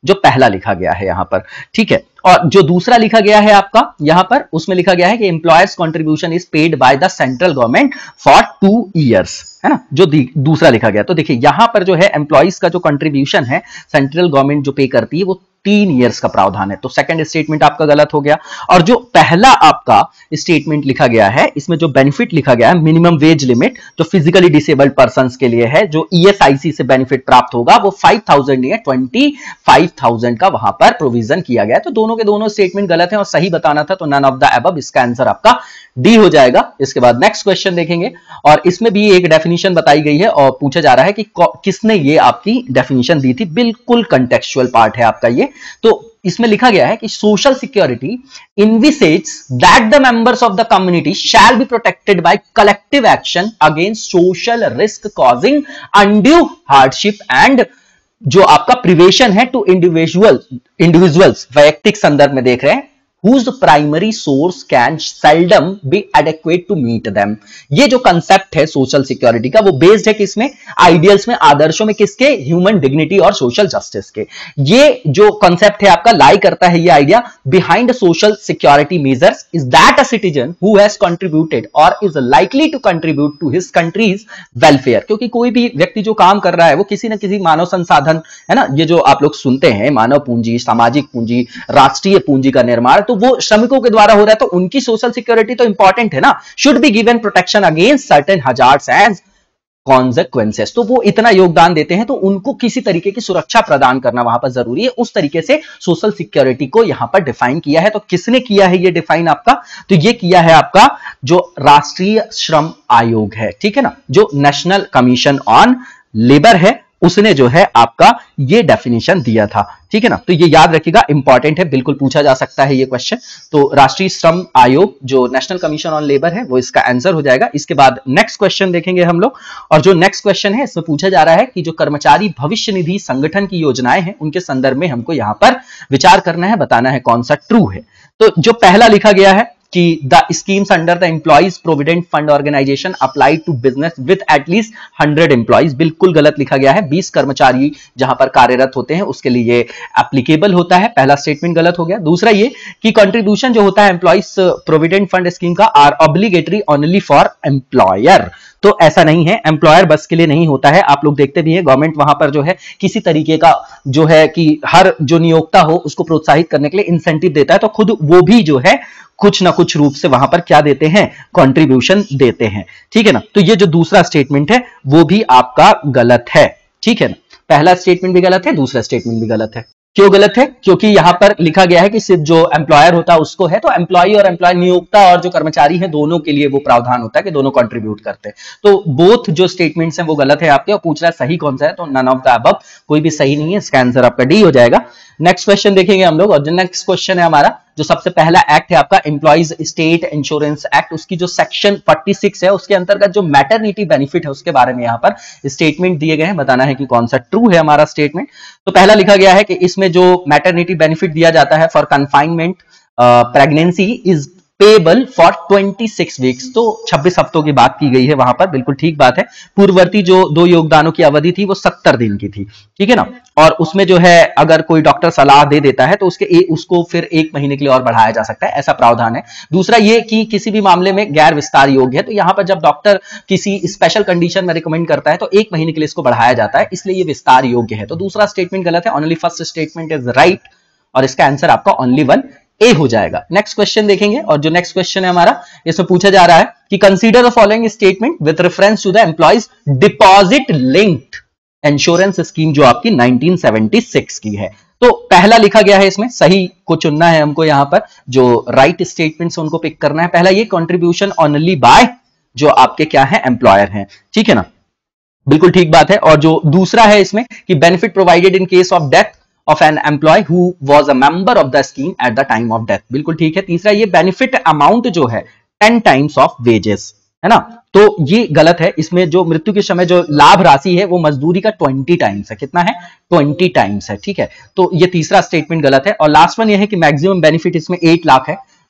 जो पहला लिखा गया है यहां पर, ठीक है। और जो दूसरा लिखा गया है आपका यहां पर, उसमें लिखा गया है कि employers contribution is paid by the central government for two years, है ना, जो दूसरा लिखा गया। तो देखिए यहां पर जो है एम्प्लॉयज का जो कंट्रीब्यूशन है सेंट्रल गवर्नमेंट जो पे करती है वो तीन इयर्स का प्रावधान है, तो सेकंड स्टेटमेंट आपका गलत हो गया। और जो पहला आपका स्टेटमेंट लिखा गया है इसमें जो बेनिफिट लिखा गया है मिनिमम वेज लिमिट जो फिजिकली डिसेबल्ड पर्संस के लिए है, जो ईएसआईसी से बेनिफिट प्राप्त होगा वो फाइव थाउजेंड नहीं है, ट्वेंटी फाइव थाउजेंड का वहां पर प्रोविजन किया गया है। तो दोनों के दोनों स्टेटमेंट गलत है और सही बताना था, तो नन ऑफ द अबव, इसका आंसर आपका डी हो जाएगा। इसके बाद नेक्स्ट क्वेश्चन देखेंगे और इसमें भी एक डेफिनेशन बताई गई है और पूछा जा रहा है कि किसने ये आपकी डेफिनेशन दी थी। बिल्कुल कंटेक्चुअल पार्ट है आपका ये। तो इसमें लिखा गया है कि social security envisages that the members of the community shall be protected by collective action against social risk causing undue hardship and जो आपका प्रिवेशन है टू इंडिविजुअल इंडिविजुअल्स, वैयक्तिक संदर्भ में देख रहे हैं, whose primary source can seldom be adequate to meet them। ये जो कंसेप्ट है सोशल सिक्योरिटी का वो बेस्ड है किसमें, आइडियल्स में, आदर्शों में, किसके, ह्यूमन डिग्निटी और सोशल जस्टिस के। ये जो कंसेप्ट है आपका लाई करता है ये idea behind social security measures is that a citizen who has contributed और is likely to contribute to his country's welfare. क्योंकि कोई भी व्यक्ति जो काम कर रहा है वो किसी न किसी मानव संसाधन, है ना, ये जो आप लोग सुनते हैं मानव पूंजी, सामाजिक पूंजी, राष्ट्रीय पूंजी का निर्माण, तो वो श्रमिकों के द्वारा हो रहा है, तो उनकी सोशल सिक्योरिटी तो इंपॉर्टेंट है ना, should be given protection against certain hazards and consequences. तो वो इतना योगदान देते हैं तो उनको किसी तरीके की सुरक्षा प्रदान करना वहां पर जरूरी है। उस तरीके से सोशल सिक्योरिटी को यहां पर डिफाइन किया है। तो किसने किया है ये डिफाइन आपका, तो ये किया है आपका जो राष्ट्रीय श्रम आयोग है, ठीक है ना, जो नेशनल कमीशन ऑन लेबर है, उसने जो है आपका ये डेफिनेशन दिया था, ठीक है ना। तो ये याद रखिएगा, इंपॉर्टेंट है, बिल्कुल पूछा जा सकता है ये क्वेश्चन। तो राष्ट्रीय श्रम आयोग जो नेशनल कमीशन ऑन लेबर है वो इसका आंसर हो जाएगा। इसके बाद नेक्स्ट क्वेश्चन देखेंगे हम लोग और जो नेक्स्ट क्वेश्चन है इसमें पूछा जा रहा है कि जो कर्मचारी भविष्य निधि संगठन की योजनाएं हैं उनके संदर्भ में हमको यहां पर विचार करना है, बताना है कौन सा ट्रू है। तो जो पहला लिखा गया है कि the schemes under the employees provident fund organisation apply to business with at least hundred employees, बिल्कुल गलत लिखा गया है। बीस कर्मचारी जहां पर कार्यरत होते हैं उसके लिए एप्लीकेबल होता है, पहला स्टेटमेंट गलत हो गया। दूसरा ये कि कंट्रीब्यूशन जो होता है एम्प्लॉइज प्रोविडेंट फंड स्कीम का are obligatory only for employer, तो ऐसा नहीं है, एम्प्लॉयर बस के लिए नहीं होता है। आप लोग देखते भी हैं गवर्नमेंट वहां पर जो है किसी तरीके का जो है कि हर जो नियोक्ता हो उसको प्रोत्साहित करने के लिए इंसेंटिव देता है, तो खुद वो भी जो है कुछ ना कुछ रूप से वहां पर क्या देते हैं, कंट्रीब्यूशन देते हैं, ठीक है ना। तो ये जो दूसरा स्टेटमेंट है वो भी आपका गलत है, ठीक है ना। पहला स्टेटमेंट भी गलत है, दूसरा स्टेटमेंट भी गलत है। क्यों गलत है, क्योंकि यहां पर लिखा गया है कि सिर्फ जो एम्प्लॉयर होता है उसको है, तो एम्प्लॉय और एम्प्लॉय नियोक्ता और जो कर्मचारी है दोनों के लिए वो प्रावधान होता है कि दोनों कंट्रीब्यूट करते हैं। तो बोथ जो स्टेटमेंट्स हैं वो गलत है आपके, और पूछ रहा है सही कौन सा है, तो नन ऑफ द अबव, कोई भी सही नहीं है, इसका आंसर आपका डी हो जाएगा। नेक्स्ट क्वेश्चन देखेंगे हम लोग और जो नेक्स्ट क्वेश्चन है हमारा, जो सबसे पहला एक्ट है आपका एम्प्लॉइज स्टेट इंश्योरेंस एक्ट, उसकी जो सेक्शन छियालीस है उसके अंतर्गत जो मैटरनिटी बेनिफिट है उसके बारे में यहाँ पर स्टेटमेंट दिए गए हैं, बताना है कि कौन सा ट्रू है हमारा स्टेटमेंट। तो पहला लिखा गया है कि इसमें जो मैटरनिटी बेनिफिट दिया जाता है for confinement pregnancy is payable for छब्बीस वीक्स, तो छब्बीस हफ्तों की बात की गई है वहां पर, बिल्कुल ठीक बात है। पूर्ववर्ती जो दो योगदानों की अवधि थी वो सत्तर दिन की थी, ठीक है ना, और उसमें जो है अगर कोई डॉक्टर सलाह दे देता है तो उसके ए, उसको फिर एक महीने के लिए और बढ़ाया जा सकता है, ऐसा प्रावधान है। दूसरा ये कि किसी भी मामले में गैर विस्तार योग्य है, तो यहां पर जब डॉक्टर किसी स्पेशल कंडीशन में रिकमेंड करता है तो एक महीने के लिए इसको बढ़ाया जाता है, इसलिए ये विस्तार योग्य है। तो दूसरा स्टेटमेंट गलत है, only first statement is right और इसका आंसर आपका ओनली वन ए हो जाएगा। नेक्स्ट क्वेश्चन देखेंगे और जो नेक्स्ट क्वेश्चन है हमारा, इसमें पूछा जा रहा है कि consider the following statement with reference to the employees deposit linked insurance scheme जो आपकी नाइनटीन सेवेंटी सिक्स की है। तो पहला लिखा गया है, इसमें सही को चुनना है हमको, यहां पर जो राइट स्टेटमेंट्स उनको पिक करना है। पहला ये कंट्रीब्यूशन ओनली बाय जो आपके क्या है एम्प्लॉयर हैं, ठीक है ना, बिल्कुल ठीक बात है। और जो दूसरा है इसमें कि benefit provided in case of death of an employee who was a member of the scheme at the time of death, बिल्कुल ठीक है। तीसरा ये बेनिफिट अमाउंट जो है टेन टाइम्स ऑफ वेजेस, है ना, तो ये गलत है। इसमें जो मृत्यु के समय जो लाभ राशि है वो मजदूरी का ट्वेंटी टाइम्स है, कितना है, ट्वेंटी टाइम्स है, ठीक है। तो ये तीसरा स्टेटमेंट गलत है। और लास्ट वन ये है कि मैक्सिमम बेनिफिट इसमें एट लाख है,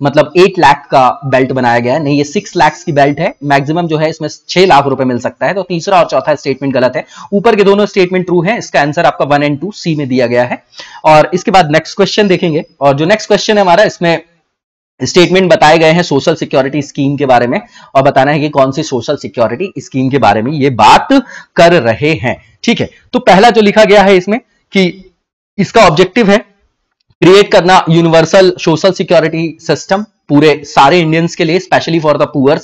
मतलब एट लाख का बेल्ट बनाया गया है, नहीं ये सिक्स लाख की बेल्ट है, मैक्सिमम जो है इसमें छह लाख रुपए मिल सकता है। तो तीसरा और चौथा स्टेटमेंट गलत है, ऊपर के दोनों स्टेटमेंट ट्रू है, इसका आंसर आपका वन एंड टू सी में दिया गया है। और इसके बाद नेक्स्ट क्वेश्चन देखेंगे, और जो नेक्स्ट क्वेश्चन है हमारा, इसमें स्टेटमेंट बताए गए हैं सोशल सिक्योरिटी स्कीम के बारे में, और बताना है कि कौन सी सोशल सिक्योरिटी स्कीम के बारे में ये बात कर रहे हैं। ठीक है, तो पहला जो लिखा गया है इसमें कि इसका ऑब्जेक्टिव है क्रिएट करना यूनिवर्सल सोशल सिक्योरिटी सिस्टम पूरे सारे इंडियंस के लिए, स्पेशली फॉर द पुअर्स,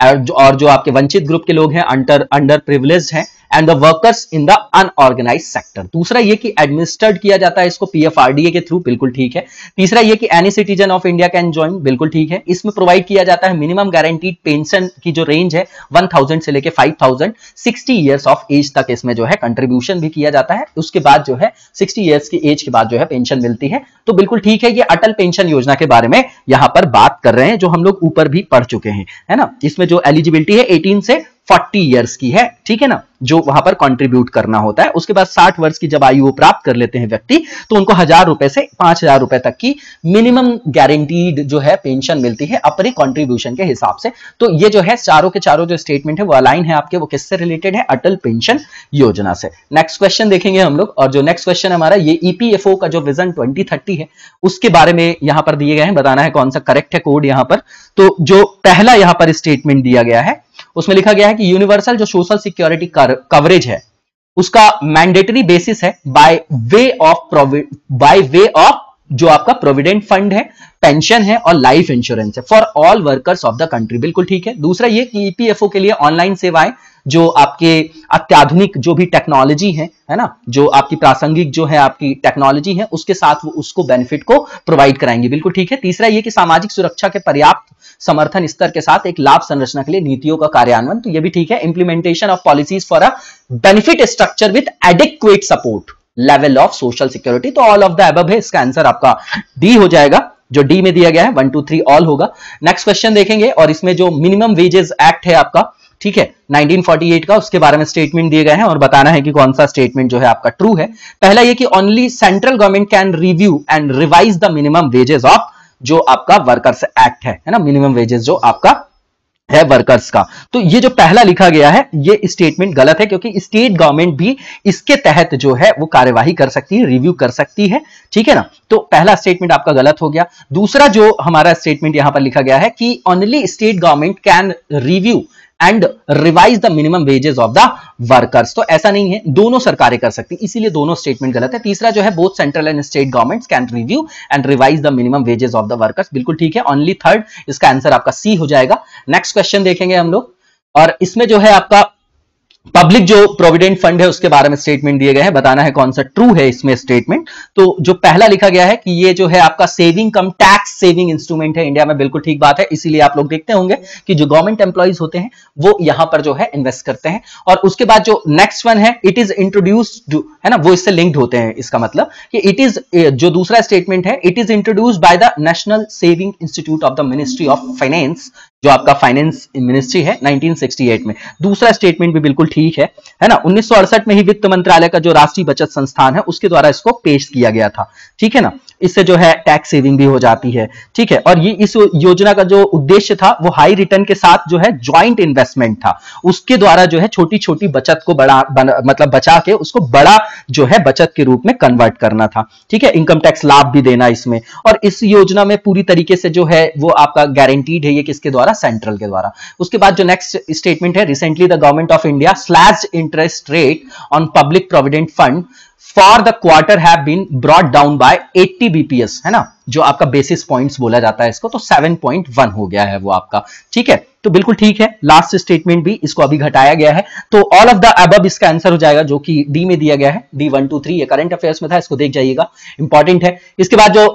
और जो आपके वंचित ग्रुप के लोग हैं, अंडर अंडर प्रिविलेज्ड हैं, and the workers in the unorganised sector. दूसरा ये कि एडमिनिस्टर्ड किया जाता है इसको पीएफआरडीए के थ्रू, बिल्कुल ठीक है। तीसरा ये कि any citizen of India can join, बिल्कुल ठीक है। इसमें प्रोवाइड किया जाता है मिनिमम गारंटीड पेंशन की जो रेंज है वन थाउजेंड से लेके five thousand, sixty years of age तक इसमें जो है कंट्रीब्यूशन भी किया जाता है, उसके बाद जो है सिक्सटी ईयर्स की एज के बाद जो है पेंशन मिलती है। तो बिल्कुल ठीक है, ये अटल पेंशन योजना के बारे में यहां पर बात कर रहे हैं, जो हम लोग ऊपर भी पढ़ चुके हैं, है ना। इसमें जो एलिजिबिलिटी है एटीन से फोर्टी इयर्स की है, ठीक है ना, जो वहां पर कंट्रीब्यूट करना होता है। उसके बाद साठ वर्ष की जब आयु वो प्राप्त कर लेते हैं व्यक्ति, तो उनको हजार रुपए से पांच हजार रुपए तक की मिनिमम गारंटीड जो है पेंशन मिलती है अपने कंट्रीब्यूशन के हिसाब से। तो ये जो है चारों के चारों जो स्टेटमेंट है वो अलाइन है आपके, वो किससे रिलेटेड है, अटल पेंशन योजना से। नेक्स्ट क्वेश्चन देखेंगे हम लोग, और जो नेक्स्ट क्वेश्चन हमारा ये ईपीएफओ का जो विजन ट्वेंटी थर्टी है उसके बारे में यहां पर दिए गए हैं, बताना है कौन सा करेक्ट है कोड यहां पर। तो जो पहला यहां पर स्टेटमेंट दिया गया है उसमें लिखा गया है कि यूनिवर्सल जो सोशल सिक्योरिटी कवरेज है उसका मैंडेटरी बेसिस है by way of by way of जो आपका प्रोविडेंट फंड है, पेंशन है और लाइफ इंश्योरेंस है for all workers of the country, बिल्कुल ठीक है। दूसरा ये कि ईपीएफओ के लिए ऑनलाइन सेवाएं जो आपके अत्याधुनिक जो भी टेक्नोलॉजी है है ना, जो आपकी प्रासंगिक जो है आपकी टेक्नोलॉजी है उसके साथ वो उसको बेनिफिट को प्रोवाइड कराएंगे, बिल्कुल ठीक है। तीसरा ये कि सामाजिक सुरक्षा के पर्याप्त समर्थन स्तर के साथ एक लाभ संरचना के लिए नीतियों का कार्यान्वयन, तो ये भी ठीक है। Implementation of policies for a benefit structure with adequate support level of social security, तो ऑल ऑफ द अबव है, इसका आंसर आपका डी हो जाएगा, जो डी में दिया गया है वन टू थ्री ऑल होगा। नेक्स्ट क्वेश्चन देखेंगे, और इसमें जो मिनिमम वेजेस एक्ट है आपका, ठीक है, नाइनटीन फोर्टी एट का, उसके बारे में स्टेटमेंट दिए गए हैं और बताना है कि कौन सा स्टेटमेंट जो है आपका ट्रू है। पहला ये कि only central government can review and revise the minimum wages of जो आपका वर्कर्स एक्ट है, है ना, मिनिमम वेजेस जो आपका है वर्कर्स का। तो ये जो पहला लिखा गया है ये स्टेटमेंट गलत है, क्योंकि स्टेट गवर्नमेंट भी इसके तहत जो है वो कार्यवाही कर सकती है, रिव्यू कर सकती है, ठीक है ना। तो पहला स्टेटमेंट आपका गलत हो गया। दूसरा जो हमारा स्टेटमेंट यहां पर लिखा गया है कि only state government can review and revise the minimum wages of the workers, तो ऐसा नहीं है, दोनों सरकारें कर सकती, इसीलिए दोनों स्टेटमेंट गलत है। तीसरा जो है both central and state governments can review and revise the minimum wages of the workers, बिल्कुल ठीक है, ओनली थर्ड, इसका आंसर आपका सी हो जाएगा। नेक्स्ट क्वेश्चन देखेंगे हम लोग, और इसमें जो है आपका पब्लिक जो प्रोविडेंट फंड है उसके बारे में स्टेटमेंट दिए गए हैं, बताना है कौन सा ट्रू है इसमें स्टेटमेंट। तो जो पहला लिखा गया है कि ये जो है आपका saving cum tax saving instrument है इंडिया में, बिल्कुल ठीक बात है, इसीलिए आप लोग देखते होंगे कि जो गवर्नमेंट एम्प्लॉइज होते हैं वो यहां पर जो है इन्वेस्ट करते हैं। और उसके बाद जो नेक्स्ट वन है इट इज इंट्रोड्यूस्ड, है ना, वो इससे लिंक्ड होते हैं, इसका मतलब कि इट इज, जो दूसरा स्टेटमेंट है it is introduced by the national saving institute of the ministry of finance, जो आपका फाइनेंस मिनिस्ट्री है नाइनटीन सिक्सटी एट में। दूसरा स्टेटमेंट भी बिल्कुल ठीक है, है ना, उन्नीस सौ अड़सठ में ही वित्त मंत्रालय का जो राष्ट्रीय बचत संस्थान है उसके द्वारा इसको पेश किया गया था, ठीक है ना, इससे जो है टैक्स सेविंग भी हो जाती है, ठीक है। और ये इस योजना का जो उद्देश्य था वो हाई रिटर्न के साथ जो है ज्वाइंट इन्वेस्टमेंट था, उसके द्वारा जो है छोटी छोटी बचत को बड़ा मतलब बचा के उसको बड़ा जो है बचत के रूप में कन्वर्ट करना था, ठीक है, इनकम टैक्स लाभ भी देना इसमें। और इस योजना में पूरी तरीके से जो है वो आपका गारंटीड है, ये किसके द्वारा, सेंट्रल के द्वारा। उसके बाद जो नेक्स्ट स्टेटमेंट है, recently the government of India slashed interest rate on public provident fund for the quarter have been brought down by eighty BPS, है ना, जो आपका बेसिस पॉइंट्स बोला जाता है इसको, तो सेवन पॉइंट वन हो गया है वो आपका, ठीक है। तो बिल्कुल ठीक है, लास्ट स्टेटमेंट भी इसको अभी घटाया गया है, तो ऑल ऑफ द अबव इसका आंसर हो जाएगा, जो कि डी में दिया गया है, डी वन टू थ्री, ये करंट अफेयर्स में था, इसको देख जाइएगा, इंपॉर्टेंट है। इसके बाद जो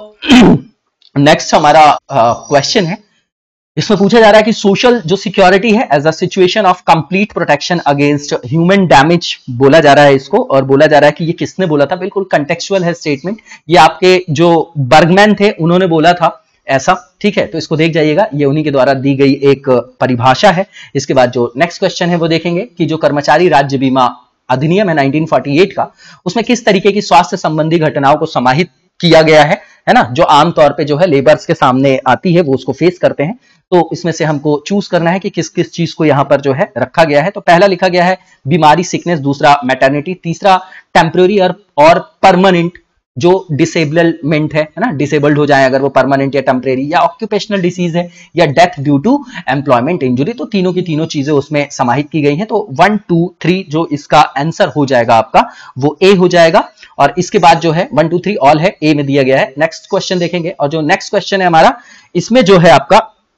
नेक्स्ट हमारा क्वेश्चन uh, है, इसमें पूछा जा रहा है कि सोशल जो सिक्योरिटी है as a situation of complete protection against human damage बोला जा रहा है इसको, और बोला जा रहा है कि ये किसने बोला था, बिल्कुल कंटेक्चुअल है स्टेटमेंट, ये आपके जो बर्गमैन थे उन्होंने बोला था ऐसा, ठीक है। तो इसको देख जाइएगा, ये उन्हीं के द्वारा दी गई एक परिभाषा है। इसके बाद जो नेक्स्ट क्वेश्चन है वो देखेंगे कि जो कर्मचारी राज्य बीमा अधिनियम है नाइनटीन फोर्टी एट का, उसमें किस तरीके की स्वास्थ्य संबंधी घटनाओं को समाहित किया गया है, है ना, जो आमतौर पे जो है लेबर्स के सामने आती है वो उसको फेस करते हैं। तो इसमें से हमको चूज करना है कि किस किस चीज को यहाँ पर जो है रखा गया है। तो पहला लिखा गया है बीमारी, सिकनेस, दूसरा मैटरनिटी, तीसरा टेम्पररी और परमानेंट जो डिसेबलमेंट है है ना, डिसेबल्ड हो जाए अगर वो परमानेंट या टेम्परेरी, या ऑक्यूपेशनल डिसीज है, या death due to employment injury. तो तीनों की तीनों चीजें उसमें समाहित की गई हैं। तो वन टू थ्री जो इसका आंसर हो जाएगा आपका वो ए हो जाएगा। और इसके बाद जो है वन टू थ्री ऑल है, ए में दिया गया है। नेक्स्ट क्वेश्चन देखेंगे, और जो नेक्स्ट क्वेश्चन है हमारा, इसमें जो है आपका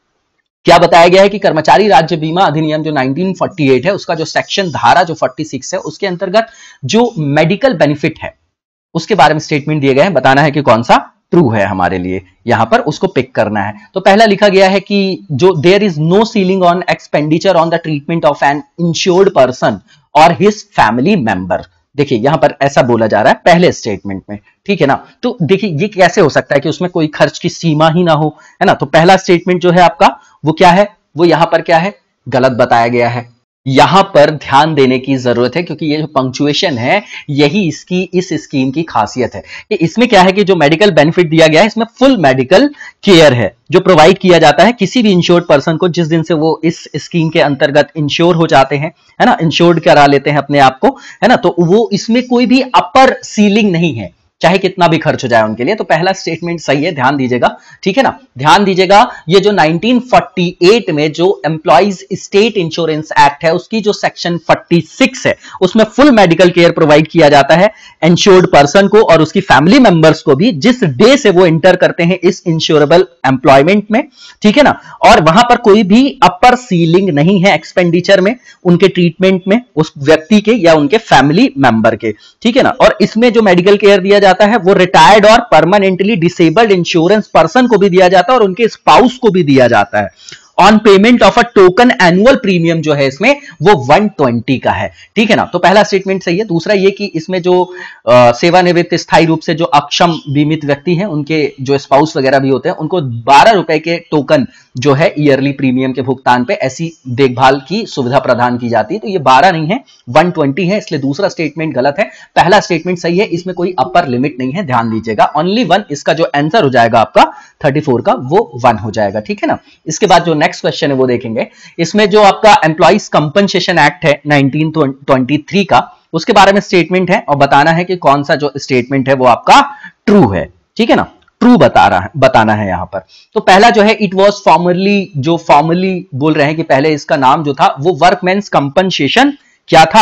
क्या बताया गया है कि कर्मचारी राज्य बीमा अधिनियम जो नाइनटीन फोर्टी एट है उसका जो सेक्शन धारा जो फोर्टी सिक्स है उसके अंतर्गत जो मेडिकल बेनिफिट है उसके बारे में स्टेटमेंट दिए गए हैं। बताना है कि कौन सा ट्रू है हमारे लिए, यहां पर उसको पिक करना है। तो पहला लिखा गया है कि जो there is no ceiling on expenditure on the treatment of an insured person और हिज फैमिली मेंबर। देखिए यहां पर ऐसा बोला जा रहा है पहले स्टेटमेंट में, ठीक है ना। तो देखिए ये कैसे हो सकता है कि उसमें कोई खर्च की सीमा ही ना हो, है ना। तो पहला स्टेटमेंट जो है आपका वो क्या है, वो यहां पर क्या है, गलत बताया गया है। यहां पर ध्यान देने की जरूरत है क्योंकि ये जो पंक्चुएशन है यही इसकी इस स्कीम की खासियत है कि इसमें क्या है कि जो मेडिकल बेनिफिट दिया गया है इसमें फुल मेडिकल केयर है जो प्रोवाइड किया जाता है किसी भी इंश्योर्ड पर्सन को जिस दिन से वो इस स्कीम के अंतर्गत इंश्योर हो जाते हैं, है ना, इंश्योर्ड करा लेते हैं अपने आप को, है ना। तो वो इसमें कोई भी अपर सीलिंग नहीं है, चाहे कितना भी खर्च हो जाए उनके लिए। तो पहला स्टेटमेंट सही है, ध्यान दीजिएगा, ठीक है ना। ध्यान दीजिएगा, ये जो नाइनटीन फोर्टी एट में जो एम्प्लॉइज स्टेट इंश्योरेंस एक्ट है उसकी जो सेक्शन फोर्टी सिक्स है उसमें फुल मेडिकल केयर प्रोवाइड किया जाता है इंश्योर्ड पर्सन को और उसकी फैमिली मेंबर्स को भी जिस डे से वो इंटर करते हैं इस इंश्योरेबल एम्प्लॉयमेंट में, ठीक है ना। और वहां पर कोई भी अपर सीलिंग नहीं है एक्सपेंडिचर में उनके ट्रीटमेंट में उस व्यक्ति के या उनके फैमिली मेंबर के, ठीक है ना। और इसमें जो मेडिकल केयर दिया जाता है वो रिटायर्ड और परमानेंटली डिसेबल्ड इंश्योरेंस पर्सन को भी दिया जाता है और उनके स्पाउस को भी दिया जाता है on payment of a token annual premium जो है इसमें वो वन ट्वेंटी का है, ठीक है ना। तो पहला स्टेटमेंट सही है। दूसरा ये कि इसमें जो सेवानिवृत्त स्थायी रूप से जो अक्षम बीमित व्यक्ति हैं उनके जो स्पाउस वगैरह भी होते हैं उनको बारह रुपए के टोकन जो है ईयरली प्रीमियम के भुगतान पे ऐसी देखभाल की सुविधा प्रदान की जाती है। तो ये बारह नहीं है, वन ट्वेंटी है, इसलिए दूसरा स्टेटमेंट गलत है, पहला स्टेटमेंट सही है। इसमें कोई अपर लिमिट नहीं है, ध्यान दीजिएगा। ओनली वन, इसका जो आंसर हो जाएगा आपका थर्टी फोर का वो वन हो जाएगा, ठीक है ना। इसके बाद जो नेक्स्ट क्वेश्चन है वो देखेंगे। इसमें जो आपका एम्प्लॉइज कंपनसेशन एक्ट है नाइनटीन ट्वेंटी थ्री का उसके बारे में स्टेटमेंट है और बताना है कि कौन सा जो स्टेटमेंट है वो आपका ट्रू है, ठीक है ना। ट्रू बता रहा है बताना है यहां पर। तो पहला जो है इट वाज फॉर्मरली, जो फॉर्मली बोल रहे हैं कि पहले इसका नाम जो था वो वर्कमेंस कंपनसेशन क्या था,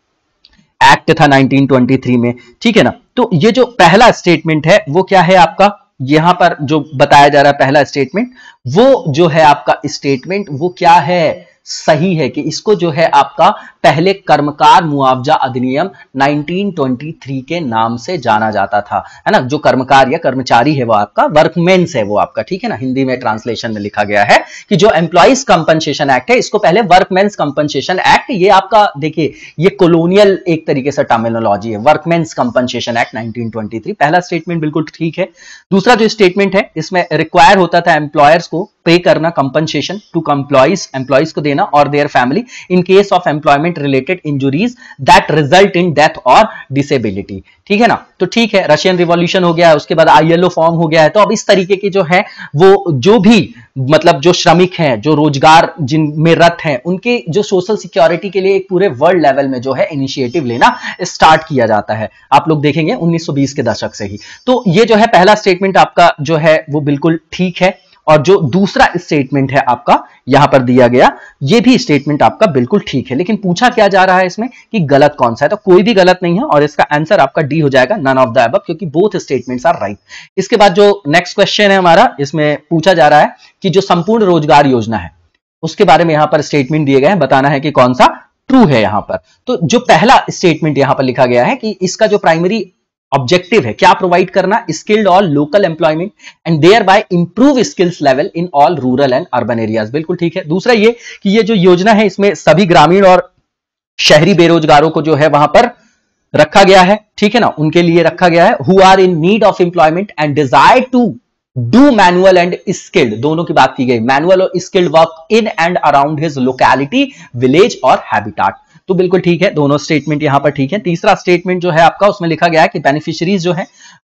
एक्ट था नाइनटीन ट्वेंटी थ्री में, ठीक है ना। तो ये जो पहला स्टेटमेंट है वो क्या है आपका, यहां पर जो बताया जा रहा है पहला स्टेटमेंट वो जो है आपका स्टेटमेंट वो क्या है, सही है कि इसको जो है आपका पहले कर्मकार मुआवजा अधिनियम नाइनटीन ट्वेंटी थ्री के नाम से जाना जाता था, है ना। जो कर्मकार या कर्मचारी है वो आपका वर्कमेंस है वो आपका, ठीक है ना। हिंदी में ट्रांसलेशन में लिखा गया है कि जो एम्प्लॉइज कंपनसेशन एक्ट है इसको पहले वर्कमेंस कंपनसेशन एक्ट, ये आपका देखिए ये कॉलोनियल एक तरीके से टर्मिनोलॉजी है, workmen's compensation act nineteen twenty three. पहला स्टेटमेंट बिल्कुल ठीक है। दूसरा जो स्टेटमेंट है इसमें रिक्वायर होता था एम्प्लॉयर्स को पे करना कंपनसेशन टू एम्प्लॉइज एम्प्लॉइज को देना और their family in case of employment related injuries that result in death और डिसेबिलिटी, ठीक है ना। तो ठीक है, रशियन रिवॉल्यूशन हो गया है, उसके बाद आईएलओ फॉर्म हो गया है। तो अब इस तरीके की जो है वो जो भी मतलब जो श्रमिक हैं जो रोजगार जिनमें रत हैं उनके जो सोशल सिक्योरिटी के लिए एक पूरे वर्ल्ड लेवल में जो है इनिशिएटिव लेना स्टार्ट किया जाता है, आप लोग देखेंगे उन्नीस सौ बीस के दशक से ही। तो ये जो है पहला स्टेटमेंट आपका जो है वो बिल्कुल ठीक है। और जो दूसरा स्टेटमेंट है आपका यहां पर दिया गया ये भी स्टेटमेंट आपका बिल्कुल ठीक है। लेकिन पूछा क्या जा रहा है इसमें कि गलत कौन सा है, तो कोई भी गलत नहीं है और इसका आंसर आपका डी हो जाएगा, नन ऑफ द अबव, क्योंकि बोथ स्टेटमेंट्स आर राइट। इसके बाद जो नेक्स्ट क्वेश्चन है हमारा इसमें पूछा जा रहा है कि जो संपूर्ण रोजगार योजना है उसके बारे में यहां पर स्टेटमेंट दिए गए हैं, बताना है कि कौन सा ट्रू है यहां पर। तो जो पहला स्टेटमेंट यहां पर लिखा गया है कि इसका जो प्राइमरी ऑब्जेक्टिव है क्या प्रोवाइड करना, स्किल्ड और local employment and thereby improve skills level in all rural and urban areas, बिल्कुल ठीक है। दूसरा ये कि ये जो योजना है इसमें सभी ग्रामीण और शहरी बेरोजगारों को जो है वहां पर रखा गया है, ठीक है ना, उनके लिए रखा गया है who are in need of employment and desire to do manual and skilled, दोनों की बात की गई, मैनुअल और skilled work in and around his locality, village और हैबिटाट। तो बिल्कुल ठीक है, दोनों स्टेटमेंट यहां पर ठीक है। तीसरा स्टेटमेंट जो है आपका उसमें लिखा गया है कि बेनिफिशियरीज जो है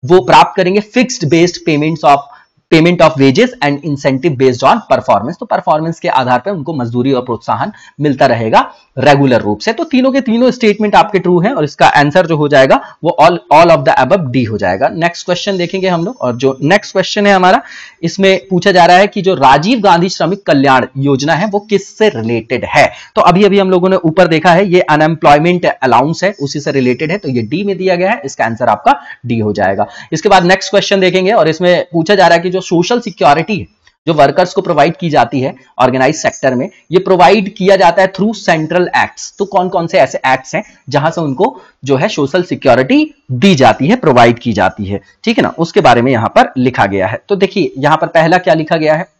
वो प्राप्त करेंगे fixed based payments of payment of wages and incentive based on performance. तो परफॉर्मेंस के आधार पर उनको मजदूरी और प्रोत्साहन मिलता रहेगा रेगुलर रूप से। तो तीनों के तीनों स्टेटमेंट आपके ट्रू हैं और इसका आंसर जो हो जाएगा वो all all of the above D हो जाएगा। नेक्स्ट क्वेश्चन देखेंगे हम लोग, और जो नेक्स्ट क्वेश्चन है हमारा, इसमें पूछा जा रहा है कि जो राजीव गांधी श्रमिक कल्याण योजना है वो किससे रिलेटेड है। तो अभी अभी हम लोगों ने ऊपर देखा है ये अनएम्प्लॉयमेंट अलाउंस है, उसी से रिलेटेड है, तो ये डी में दिया गया है, इसका आंसर आपका डी हो जाएगा। इसके बाद नेक्स्ट क्वेश्चन देखेंगे और इसमें पूछा जा रहा है कि जो सोशल सिक्योरिटी है जो वर्कर्स को प्रोवाइड की जाती है ऑर्गेनाइज सेक्टर में, ये प्रोवाइड किया जाता है थ्रू सेंट्रल एक्ट्स। तो कौन कौन से ऐसे एक्ट्स हैं जहां से उनको जो है सोशल सिक्योरिटी दी जाती है, प्रोवाइड की जाती है, ठीक है ना, उसके बारे में यहां पर लिखा गया है। तो देखिए यहां पर पहला क्या लिखा गया है,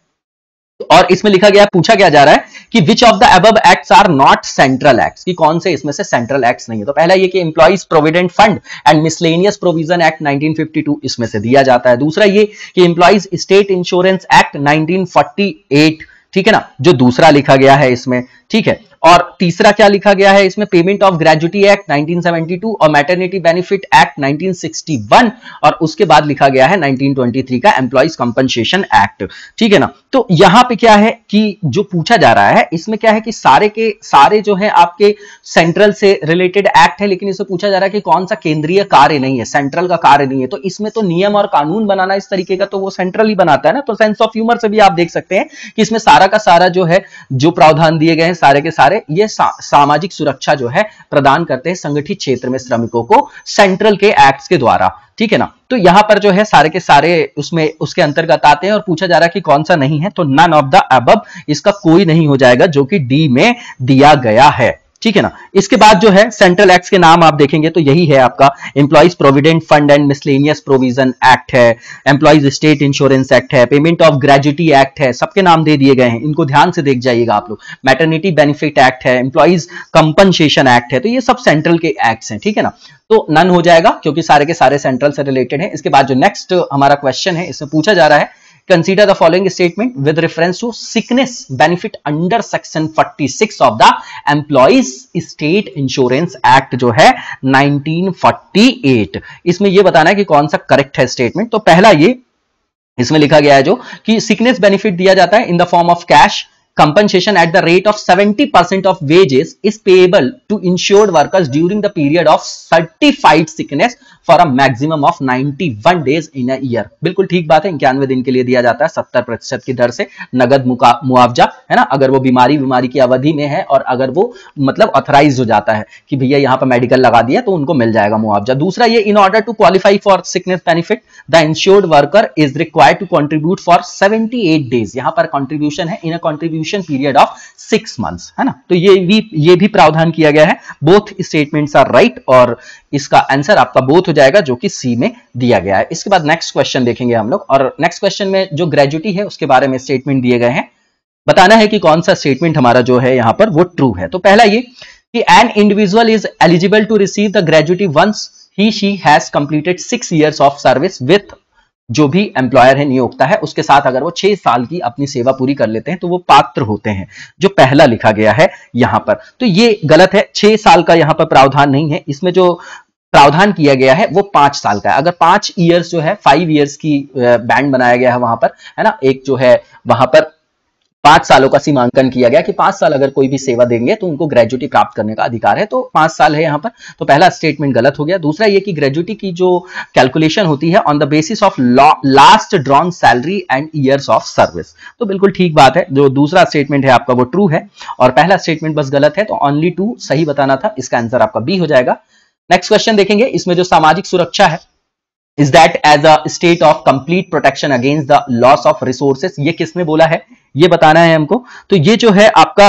और इसमें लिखा गया, पूछा क्या जा रहा है कि which of the above acts are not central acts, कि कौन से इसमें से सेंट्रल एक्ट्स नहीं है। तो पहला ये कि employees provident fund and miscellaneous provision act nineteen fifty two इसमें से दिया जाता है। दूसरा ये कि employees state insurance act nineteen forty eight, ठीक है ना, जो दूसरा लिखा गया है इसमें, ठीक है। और तीसरा क्या लिखा गया है इसमें, payment of gratuity act nineteen seventy two और maternity benefit act nineteen sixty one, और उसके बाद लिखा गया है नाइनटीन ट्वेंटी थ्री का एम्प्लॉइज कंपनसेशन एक्ट, ठीक है ना। तो यहां पे क्या है कि जो पूछा जा रहा है इसमें क्या है कि सारे के सारे जो है आपके सेंट्रल से रिलेटेड एक्ट है, लेकिन इसमें पूछा जा रहा है कि कौन सा केंद्रीय कार्य नहीं है, सेंट्रल का कार्य नहीं है। तो इसमें तो नियम और कानून बनाना इस तरीके का तो वो सेंट्रल ही बनाता है ना। तो सेंस ऑफ ह्यूमर से भी आप देख सकते हैं कि इसमें सारा का सारा जो है जो प्रावधान दिए गए हैं सारे के सारे ये सा, सामाजिक सुरक्षा जो है प्रदान करते हैं संगठित क्षेत्र में श्रमिकों को सेंट्रल के एक्ट्स के द्वारा, ठीक है ना। तो यहां पर जो है सारे के सारे उसमें उसके अंतर्गत आते हैं, और पूछा जा रहा है कि कौन सा नहीं है, तो नन ऑफ द अबव, इसका कोई नहीं हो जाएगा जो कि डी में दिया गया है, ठीक है ना। इसके बाद जो है सेंट्रल एक्ट्स के नाम आप देखेंगे तो यही है आपका employees provident fund and miscellaneous provision act है, एम्प्लॉइज स्टेट इंश्योरेंस एक्ट है, पेमेंट ऑफ ग्रेजुटी एक्ट है, सबके नाम दे दिए गए हैं, इनको ध्यान से देख जाइएगा आप लोग। मैटरनिटी बेनिफिट एक्ट है, एम्प्लॉइज कंपनसेशन एक्ट है, तो ये सब सेंट्रल के एक्ट्स हैं, ठीक है ना। तो नन हो जाएगा क्योंकि सारे के सारे सेंट्रल से रिलेटेड है। इसके बाद जो नेक्स्ट हमारा क्वेश्चन है इसमें पूछा जा रहा है, consider the following statement with reference to sickness benefit under section forty-six of the employees state insurance act जो है नाइनटीन फोर्टी एट। इसमें यह बताना है कि कौन सा करेक्ट है स्टेटमेंट। तो पहला ये इसमें लिखा गया है जो कि सिकनेस बेनिफिट दिया जाता है in the form of cash compensation at the rate of seventy percent of wages is payable to insured workers during the period of certified sickness for a maximum of ninety-one days in a year। बिल्कुल ठीक बात है, इक्यानवे दिन के लिए दिया जाता है सत्तर प्रतिशत की दर से नगद मुआवजा, है ना, अगर वो बीमारी बीमारी की अवधि में है और अगर वो मतलब ऑथराइज हो जाता है कि भैया यहाँ पर मेडिकल लगा दिया तो उनको मिल जाएगा मुआवजा। दूसरा ये, in order to qualify for sickness benefit the insured worker is required to contribute for seventy eight days, यहाँ पर कंट्रीब्यूशन है in a contribution period of six months, है ना। तो ये भी ये भी प्रावधान किया गया है। बोथ स्टेटमेंट्स आर राइट और इसका आंसर आपका बोथ हो जाएगा जो कि सी में दिया गया है। इसके बाद नेक्स्ट क्वेश्चन देखेंगे हम लोग, और नेक्स्ट क्वेश्चन में जो ग्रेजुटी है उसके बारे में स्टेटमेंट दिए गए हैं, बताना है कि कौन सा स्टेटमेंट हमारा जो है यहां पर वो ट्रू है। तो पहला ये कि an individual is eligible to receive the gratuity once he she has completed six years of service with, जो भी एम्प्लॉयर है नियोक्ता है उसके साथ अगर वो छह साल की अपनी सेवा पूरी कर लेते हैं तो वो पात्र होते हैं, जो पहला लिखा गया है यहां पर। तो ये गलत है, छह साल का यहां पर प्रावधान नहीं है। इसमें जो प्रावधान किया गया है वो पांच साल का है। अगर पांच इयर्स जो है फाइव इयर्स की बैंड बनाया गया है वहां पर, है ना, एक जो है वहां पर पांच सालों का सीमांकन किया गया कि पांच साल अगर कोई भी सेवा देंगे तो उनको ग्रेजुटी प्राप्त करने का अधिकार है, तो पांच साल है यहां पर। तो पहला स्टेटमेंट गलत हो गया। दूसरा ये कि ग्रेजुटी की जो कैलकुलेशन होती है on the basis of last drawn salary and years of service, तो बिल्कुल ठीक बात है। जो दूसरा स्टेटमेंट है आपका वो ट्रू है और पहला स्टेटमेंट बस गलत है, तो ओनली टू सही बताना था, इसका आंसर आपका बी हो जाएगा। नेक्स्ट क्वेश्चन देखेंगे, इसमें जो सामाजिक सुरक्षा है is that as a state of complete protection against the loss of resources, ये किसने बोला है ये बताना है हमको। तो ये जो है आपका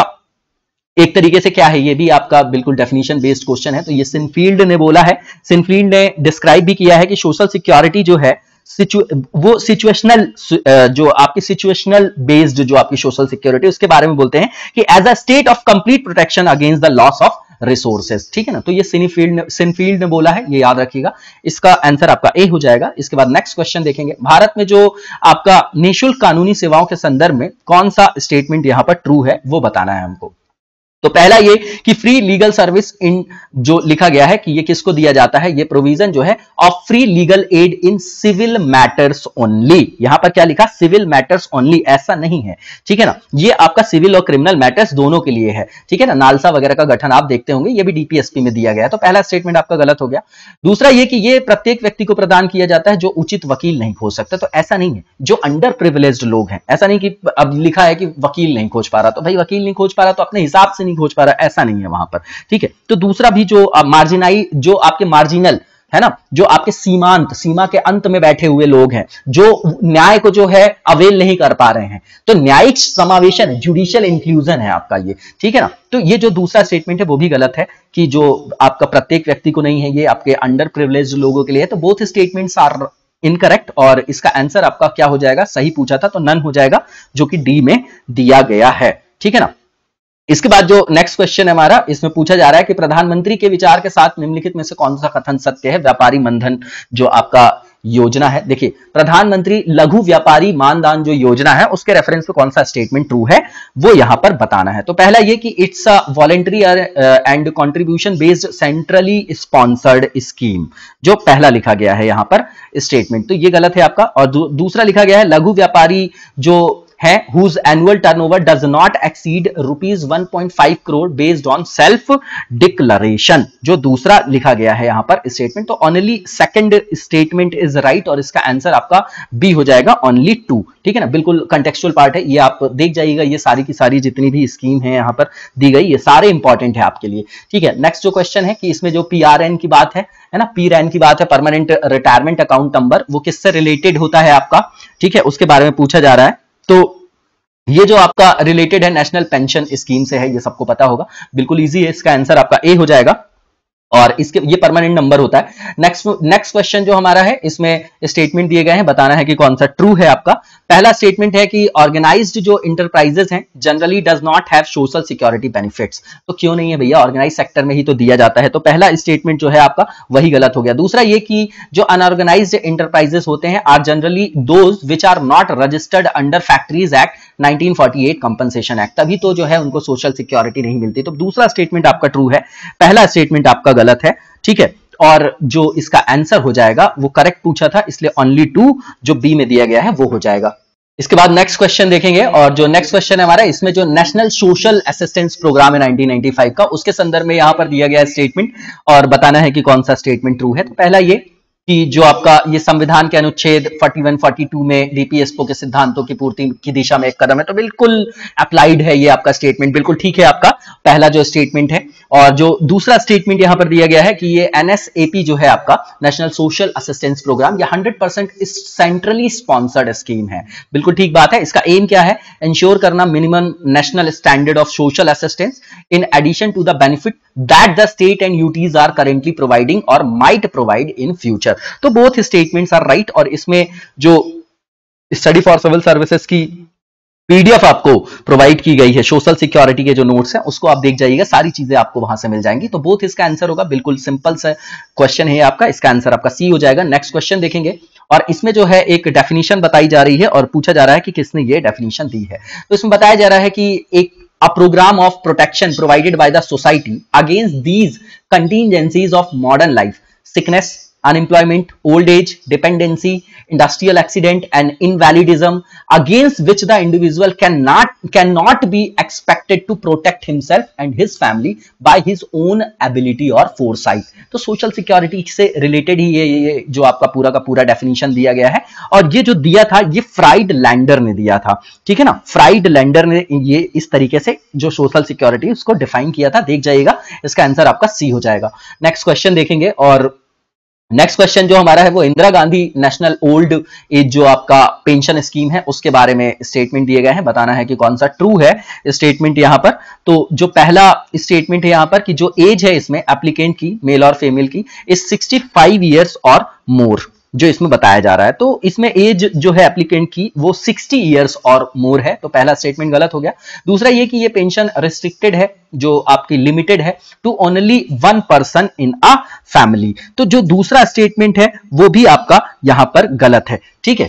एक तरीके से क्या है, ये भी आपका बिल्कुल डेफिनेशन बेस्ड क्वेश्चन है। तो ये सिनफील्ड ने बोला है, सिनफील्ड ने डिस्क्राइब भी किया है कि सोशल सिक्योरिटी जो है सिचु, वो सिचुएशनल जो आपकी सिचुएशनल बेस्ड जो आपकी सोशल सिक्योरिटी उसके बारे में बोलते हैं कि as a state of complete protection against the loss of resources, ठीक है ना। तो ये सिनफील्ड ने सिनफील्ड ने बोला है, ये याद रखिएगा, इसका आंसर आपका ए हो जाएगा। इसके बाद नेक्स्ट क्वेश्चन देखेंगे, भारत में जो आपका निःशुल्क कानूनी सेवाओं के संदर्भ में कौन सा स्टेटमेंट यहां पर ट्रू है वो बताना है हमको। तो पहला ये कि फ्री लीगल सर्विस इन जो लिखा गया है कि ये किसको दिया जाता है, ये प्रोविजन जो है of free legal aid in civil matters only. यहां पर क्या लिखा, सिविल मैटर्स ओनली, ऐसा नहीं है, ठीक है ना। ये आपका सिविल और क्रिमिनल मैटर्स दोनों के लिए है, ठीक है ना। नालसा वगैरह का गठन आप देखते होंगे, ये भी डीपीएसपी में दिया गया है। तो पहला स्टेटमेंट आपका गलत हो गया। दूसरा ये कि ये प्रत्येक व्यक्ति को प्रदान किया जाता है जो उचित वकील नहीं खोज सकता, तो ऐसा नहीं है, जो अंडर प्रिविलेज्ड लोग हैं। ऐसा नहीं कि अब लिखा है कि वकील नहीं खोज पा रहा, तो भाई वकील नहीं खोज पा रहा तो अपने हिसाब से नहीं खोज पा रहा, ऐसा नहीं है वहां पर, ठीक है। तो दूसरा भी जो मार्जिनाई, जो आपके मार्जिनल है ना, जो आपके सीमांत, सीमा के अंत में बैठे हुए लोग हैं, जो न्याय को जो है अवेल नहीं कर पा रहे हैं, तो न्यायिक समावेशन, जुडिशियल इंक्लूजन है आपका ये, ठीक है ना। तो ये जो दूसरा स्टेटमेंट है वो भी गलत है कि जो आपका प्रत्येक व्यक्ति को नहीं है, ये आपके अंडर प्रिविलेज्ड लोगों के लिए है। तो बोथ स्टेटमेंट्स आर इनकरेक्ट और इसका आंसर आपका क्या हो जाएगा, सही पूछा था तो नन हो जाएगा, जो कि डी में दिया गया है, ठीक है ना। इसके बाद जो नेक्स्ट क्वेश्चन है हमारा, इसमें पूछा जा रहा है कि प्रधानमंत्री के विचार के साथ निम्नलिखित में से कौन सा कथन सत्य है। व्यापारी मनधन जो आपका योजना है, देखिए प्रधानमंत्री लघु व्यापारी मानधन जो योजना है उसके रेफरेंस पे कौन सा स्टेटमेंट ट्रू है वो यहां पर बताना है। तो पहला ये कि it's a voluntary and contribution based centrally sponsored scheme, जो पहला लिखा गया है यहां पर स्टेटमेंट, तो ये गलत है आपका। और दू, दूसरा लिखा गया है लघु व्यापारी जो है whose annual turnover does not exceed rupees one point five crore based on self declaration, जो दूसरा लिखा गया है यहां पर स्टेटमेंट। तो only second statement is right और इसका आंसर आपका बी हो जाएगा, ओनली टू, ठीक है ना। बिल्कुल कंटेक्चुअल पार्ट है, ये आप देख जाइएगा, ये सारी की सारी जितनी भी स्कीम है यहां पर दी गई, ये सारे इंपॉर्टेंट है आपके लिए, ठीक है। नेक्स्ट जो क्वेश्चन है कि इसमें जो पीआरएन की बात है है ना, पीआरएन की बात है, परमानेंट रिटायरमेंट अकाउंट नंबर, वो किससे रिलेटेड होता है आपका, ठीक है, उसके बारे में पूछा जा रहा है। तो ये जो आपका रिलेटेड है नेशनल पेंशन स्कीम से है, ये सबको पता होगा, बिल्कुल इजी है, इसका आंसर आपका ए हो जाएगा और इसके ये परमानेंट नंबर होता है। नेक्स्ट नेक्स्ट क्वेश्चन जो हमारा है, इसमें स्टेटमेंट दिए गए हैं, बताना है कि कौन सा ट्रू है आपका। पहला स्टेटमेंट है कि ऑर्गेनाइज्ड जो इंटरप्राइजेस हैं generally does not have social security benefits, तो क्यों नहीं है भैया, ऑर्गेनाइज सेक्टर में ही तो दिया जाता है, तो पहला स्टेटमेंट जो है आपका वही गलत हो गया। दूसरा ये कि जो अनऑर्गेनाइज्ड इंटरप्राइजेस होते हैं are generally those which are not registered under factories act nineteen forty eight compensation act, तभी तो जो है उनको सोशल सिक्योरिटी नहीं मिलती। तो दूसरा स्टेटमेंट आपका ट्रू है, पहला स्टेटमेंट आपका गलत है, ठीक है। और जो इसका आंसर हो जाएगा वो करेक्ट पूछा था, इसलिए ओनली टू जो बी में दिया गया है वो हो जाएगा। इसके बाद नेक्स्ट क्वेश्चन देखेंगे और जो नेक्स्ट क्वेश्चन है हमारा, इसमें जो नेशनल सोशल असिस्टेंस प्रोग्राम है नाइनटीन नाइंटी फाइव का, उसके संदर्भ में यहां पर दिया गया स्टेटमेंट और बताना है कि कौन सा स्टेटमेंट ट्रू है। तो पहला ये कि जो आपका ये संविधान के अनुच्छेद इकतालीस बयालीस में डीपीएसओ के सिद्धांतों की पूर्ति की दिशा में एक कदम है, तो बिल्कुल अप्लाइड है ये आपका स्टेटमेंट, बिल्कुल ठीक है आपका पहला जो स्टेटमेंट है। और जो दूसरा स्टेटमेंट यहां पर दिया गया है कि ये एनएसएपी जो है आपका नेशनल सोशल असिस्टेंस प्रोग्राम, ये hundred percent centrally sponsored scheme है, बिल्कुल ठीक बात है। इसका एम क्या है, इंश्योर करना minimum national standard of social assistance in addition to the benefit that the state and UTs are currently providing और माइट प्रोवाइड इन फ्यूचर। तो बोथ स्टेटमेंट्स आर राइट और इसमें जो स्टडी फॉर सिविल सर्विसेज की पीडीएफ आपको प्रोवाइड की गई है, सोशल सिक्योरिटी के जो नोट्स हैं उसको आप देख जाइएगा, सारी चीजें आपको वहां से मिल जाएंगी। तो बोथ इसका आंसर होगा, बिल्कुल सिंपल सा क्वेश्चन है आपका, इसका आंसर आपका सी हो जाएगा। नेक्स्ट क्वेश्चन देखेंगे और इसमें जो है एक डेफिनेशन बताई जा रही है और पूछा जा रहा है कि किसने ये डेफिनेशन दी है। तो इसमें बताया जा रहा है कि एक a program of protection provided by the society against these contingencies of modern life: sickness, unemployment, old age, dependency, industrial accident and invalidism, against which the individual cannot cannot be expected to protect himself and his family by his own ability or foresight। तो सोशल सिक्योरिटी से रिलेटेड ही ये, ये जो आपका पूरा का पूरा डेफिनेशन दिया गया है और ये जो दिया था ये फ्राइड लैंडर ने दिया था, ठीक है ना। फ्राइड लैंडर ने ये इस तरीके से जो सोशल सिक्योरिटी उसको डिफाइन किया था, देख जाइएगा, इसका आंसर आपका सी हो जाएगा। नेक्स्ट क्वेश्चन देखेंगे और नेक्स्ट क्वेश्चन जो हमारा है वो Indira Gandhi national old age जो आपका पेंशन स्कीम है उसके बारे में स्टेटमेंट दिए गए हैं, बताना है कि कौन सा ट्रू है स्टेटमेंट यहां पर। तो जो पहला स्टेटमेंट है यहां पर कि जो एज है इसमें एप्लीकेंट की, मेल और फीमेल की, इज सिक्सटी फाइव ईयर्स और मोर, जो इसमें बताया जा रहा है। तो इसमें एज जो है एप्लीकेंट की वो सिक्सटी इयर्स और मोर है, तो पहला स्टेटमेंट गलत हो गया। दूसरा ये कि ये पेंशन रिस्ट्रिक्टेड है, जो आपकी लिमिटेड है to only one person in a family, तो जो दूसरा स्टेटमेंट है वो भी आपका यहां पर गलत है, ठीक है।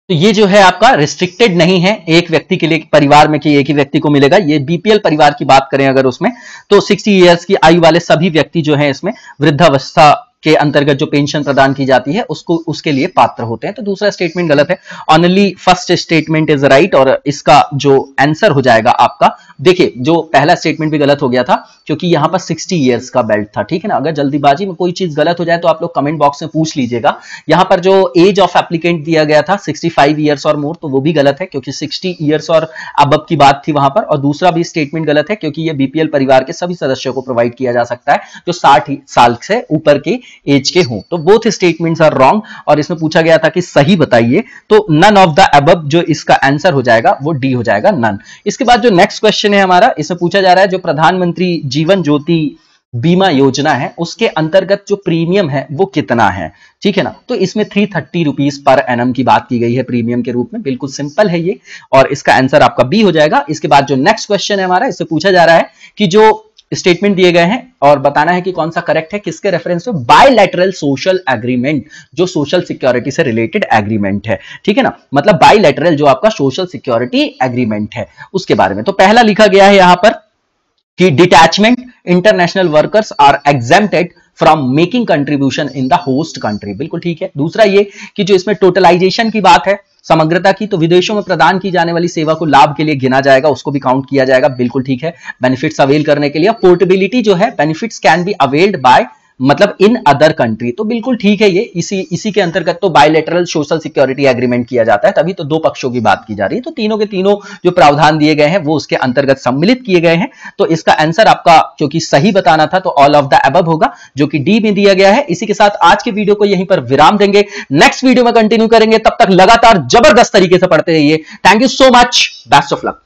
तो ये जो है आपका रिस्ट्रिक्टेड नहीं है एक व्यक्ति के लिए, परिवार में कि एक ही व्यक्ति को मिलेगा। ये बीपीएल परिवार की बात करें अगर उसमें, तो साठ इयर्स की आयु वाले सभी व्यक्ति जो हैं इसमें वृद्धावस्था के अंतर्गत जो पेंशन प्रदान की जाती है उसको उसके लिए पात्र होते हैं। तो दूसरा स्टेटमेंट गलत है, only first statement is right. और इसका जो आंसर हो जाएगा आपका, देखिए जो पहला स्टेटमेंट भी गलत हो गया था क्योंकि यहां पर साठ इयर्स का बेल्ट था, ठीक है ना। अगर जल्दीबाजी में कोई चीज गलत हो जाए तो आप लोग कमेंट बॉक्स में पूछ लीजिएगा। यहां पर जो एज ऑफ एप्लीकेंट दिया गया था पैंसठ इयर्स और मोर, तो वो भी गलत है क्योंकि साठ इयर्स और अबव की बात थी वहां पर। और दूसरा भी स्टेटमेंट गलत है क्योंकि ये बीपीएल परिवार के सभी सदस्यों को प्रोवाइड किया जा सकता है जो साठ साल से ऊपर के एज के हों। तो बोथ स्टेटमेंट्स आर रॉन्ग। और इसमें पूछा गया था कि सही बताइए, तो नन ऑफ द अबव जो इसका आंसर हो जाएगा वो डी हो जाएगा, नन। इसके बाद जो नेक्स्ट क्वेश्चन है हमारा, इसमें पूछा जा रहा है जो प्रधानमंत्री जीवन ज्योति बीमा योजना है उसके अंतर्गत जो प्रीमियम है वो कितना है, ठीक है ना। तो इसमें three thirty rupees per annum की बात की गई है प्रीमियम के रूप में, बिल्कुल सिंपल है ये, और इसका आंसर आपका बी हो जाएगा। इसके बाद जो नेक्स्ट क्वेश्चन है हमारा, इससे पूछा जा रहा है कि जो स्टेटमेंट दिए गए हैं और बताना है कि कौन सा करेक्ट है, किसके रेफरेंस पे, बायलैटरल सोशल एग्रीमेंट, जो सोशल सिक्योरिटी से रिलेटेड एग्रीमेंट है, ठीक है ना। मतलब बायलैटरल जो आपका सोशल सिक्योरिटी एग्रीमेंट है उसके बारे में। तो पहला लिखा गया है यहां पर कि detachment international workers are exempted from making contribution in the host country, बिल्कुल ठीक है। दूसरा ये कि जो इसमें टोटलाइजेशन की बात है, समग्रता की, तो विदेशों में प्रदान की जाने वाली सेवा को लाभ के लिए गिना जाएगा, उसको भी काउंट किया जाएगा, बिल्कुल ठीक है। बेनिफिट्स अवेल करने के लिए पोर्टेबिलिटी जो है, benefits can be availed by मतलब इन अदर कंट्री, तो बिल्कुल ठीक है ये। इसी इसी के अंतर्गत तो बायलैटरल सोशल सिक्योरिटी एग्रीमेंट किया जाता है, तभी तो दो पक्षों की बात की जा रही है। तो तीनों के तीनों जो प्रावधान दिए गए हैं वो उसके अंतर्गत सम्मिलित किए गए हैं। तो इसका आंसर आपका क्योंकि सही बताना था तो ऑल ऑफ द अबव होगा, जो कि डी में दिया गया है। इसी के साथ आज के वीडियो को यहीं पर विराम देंगे, नेक्स्ट वीडियो में कंटिन्यू करेंगे। तब तक लगातार जबरदस्त तरीके से पढ़ते रहिए। Thank you so much, best of luck.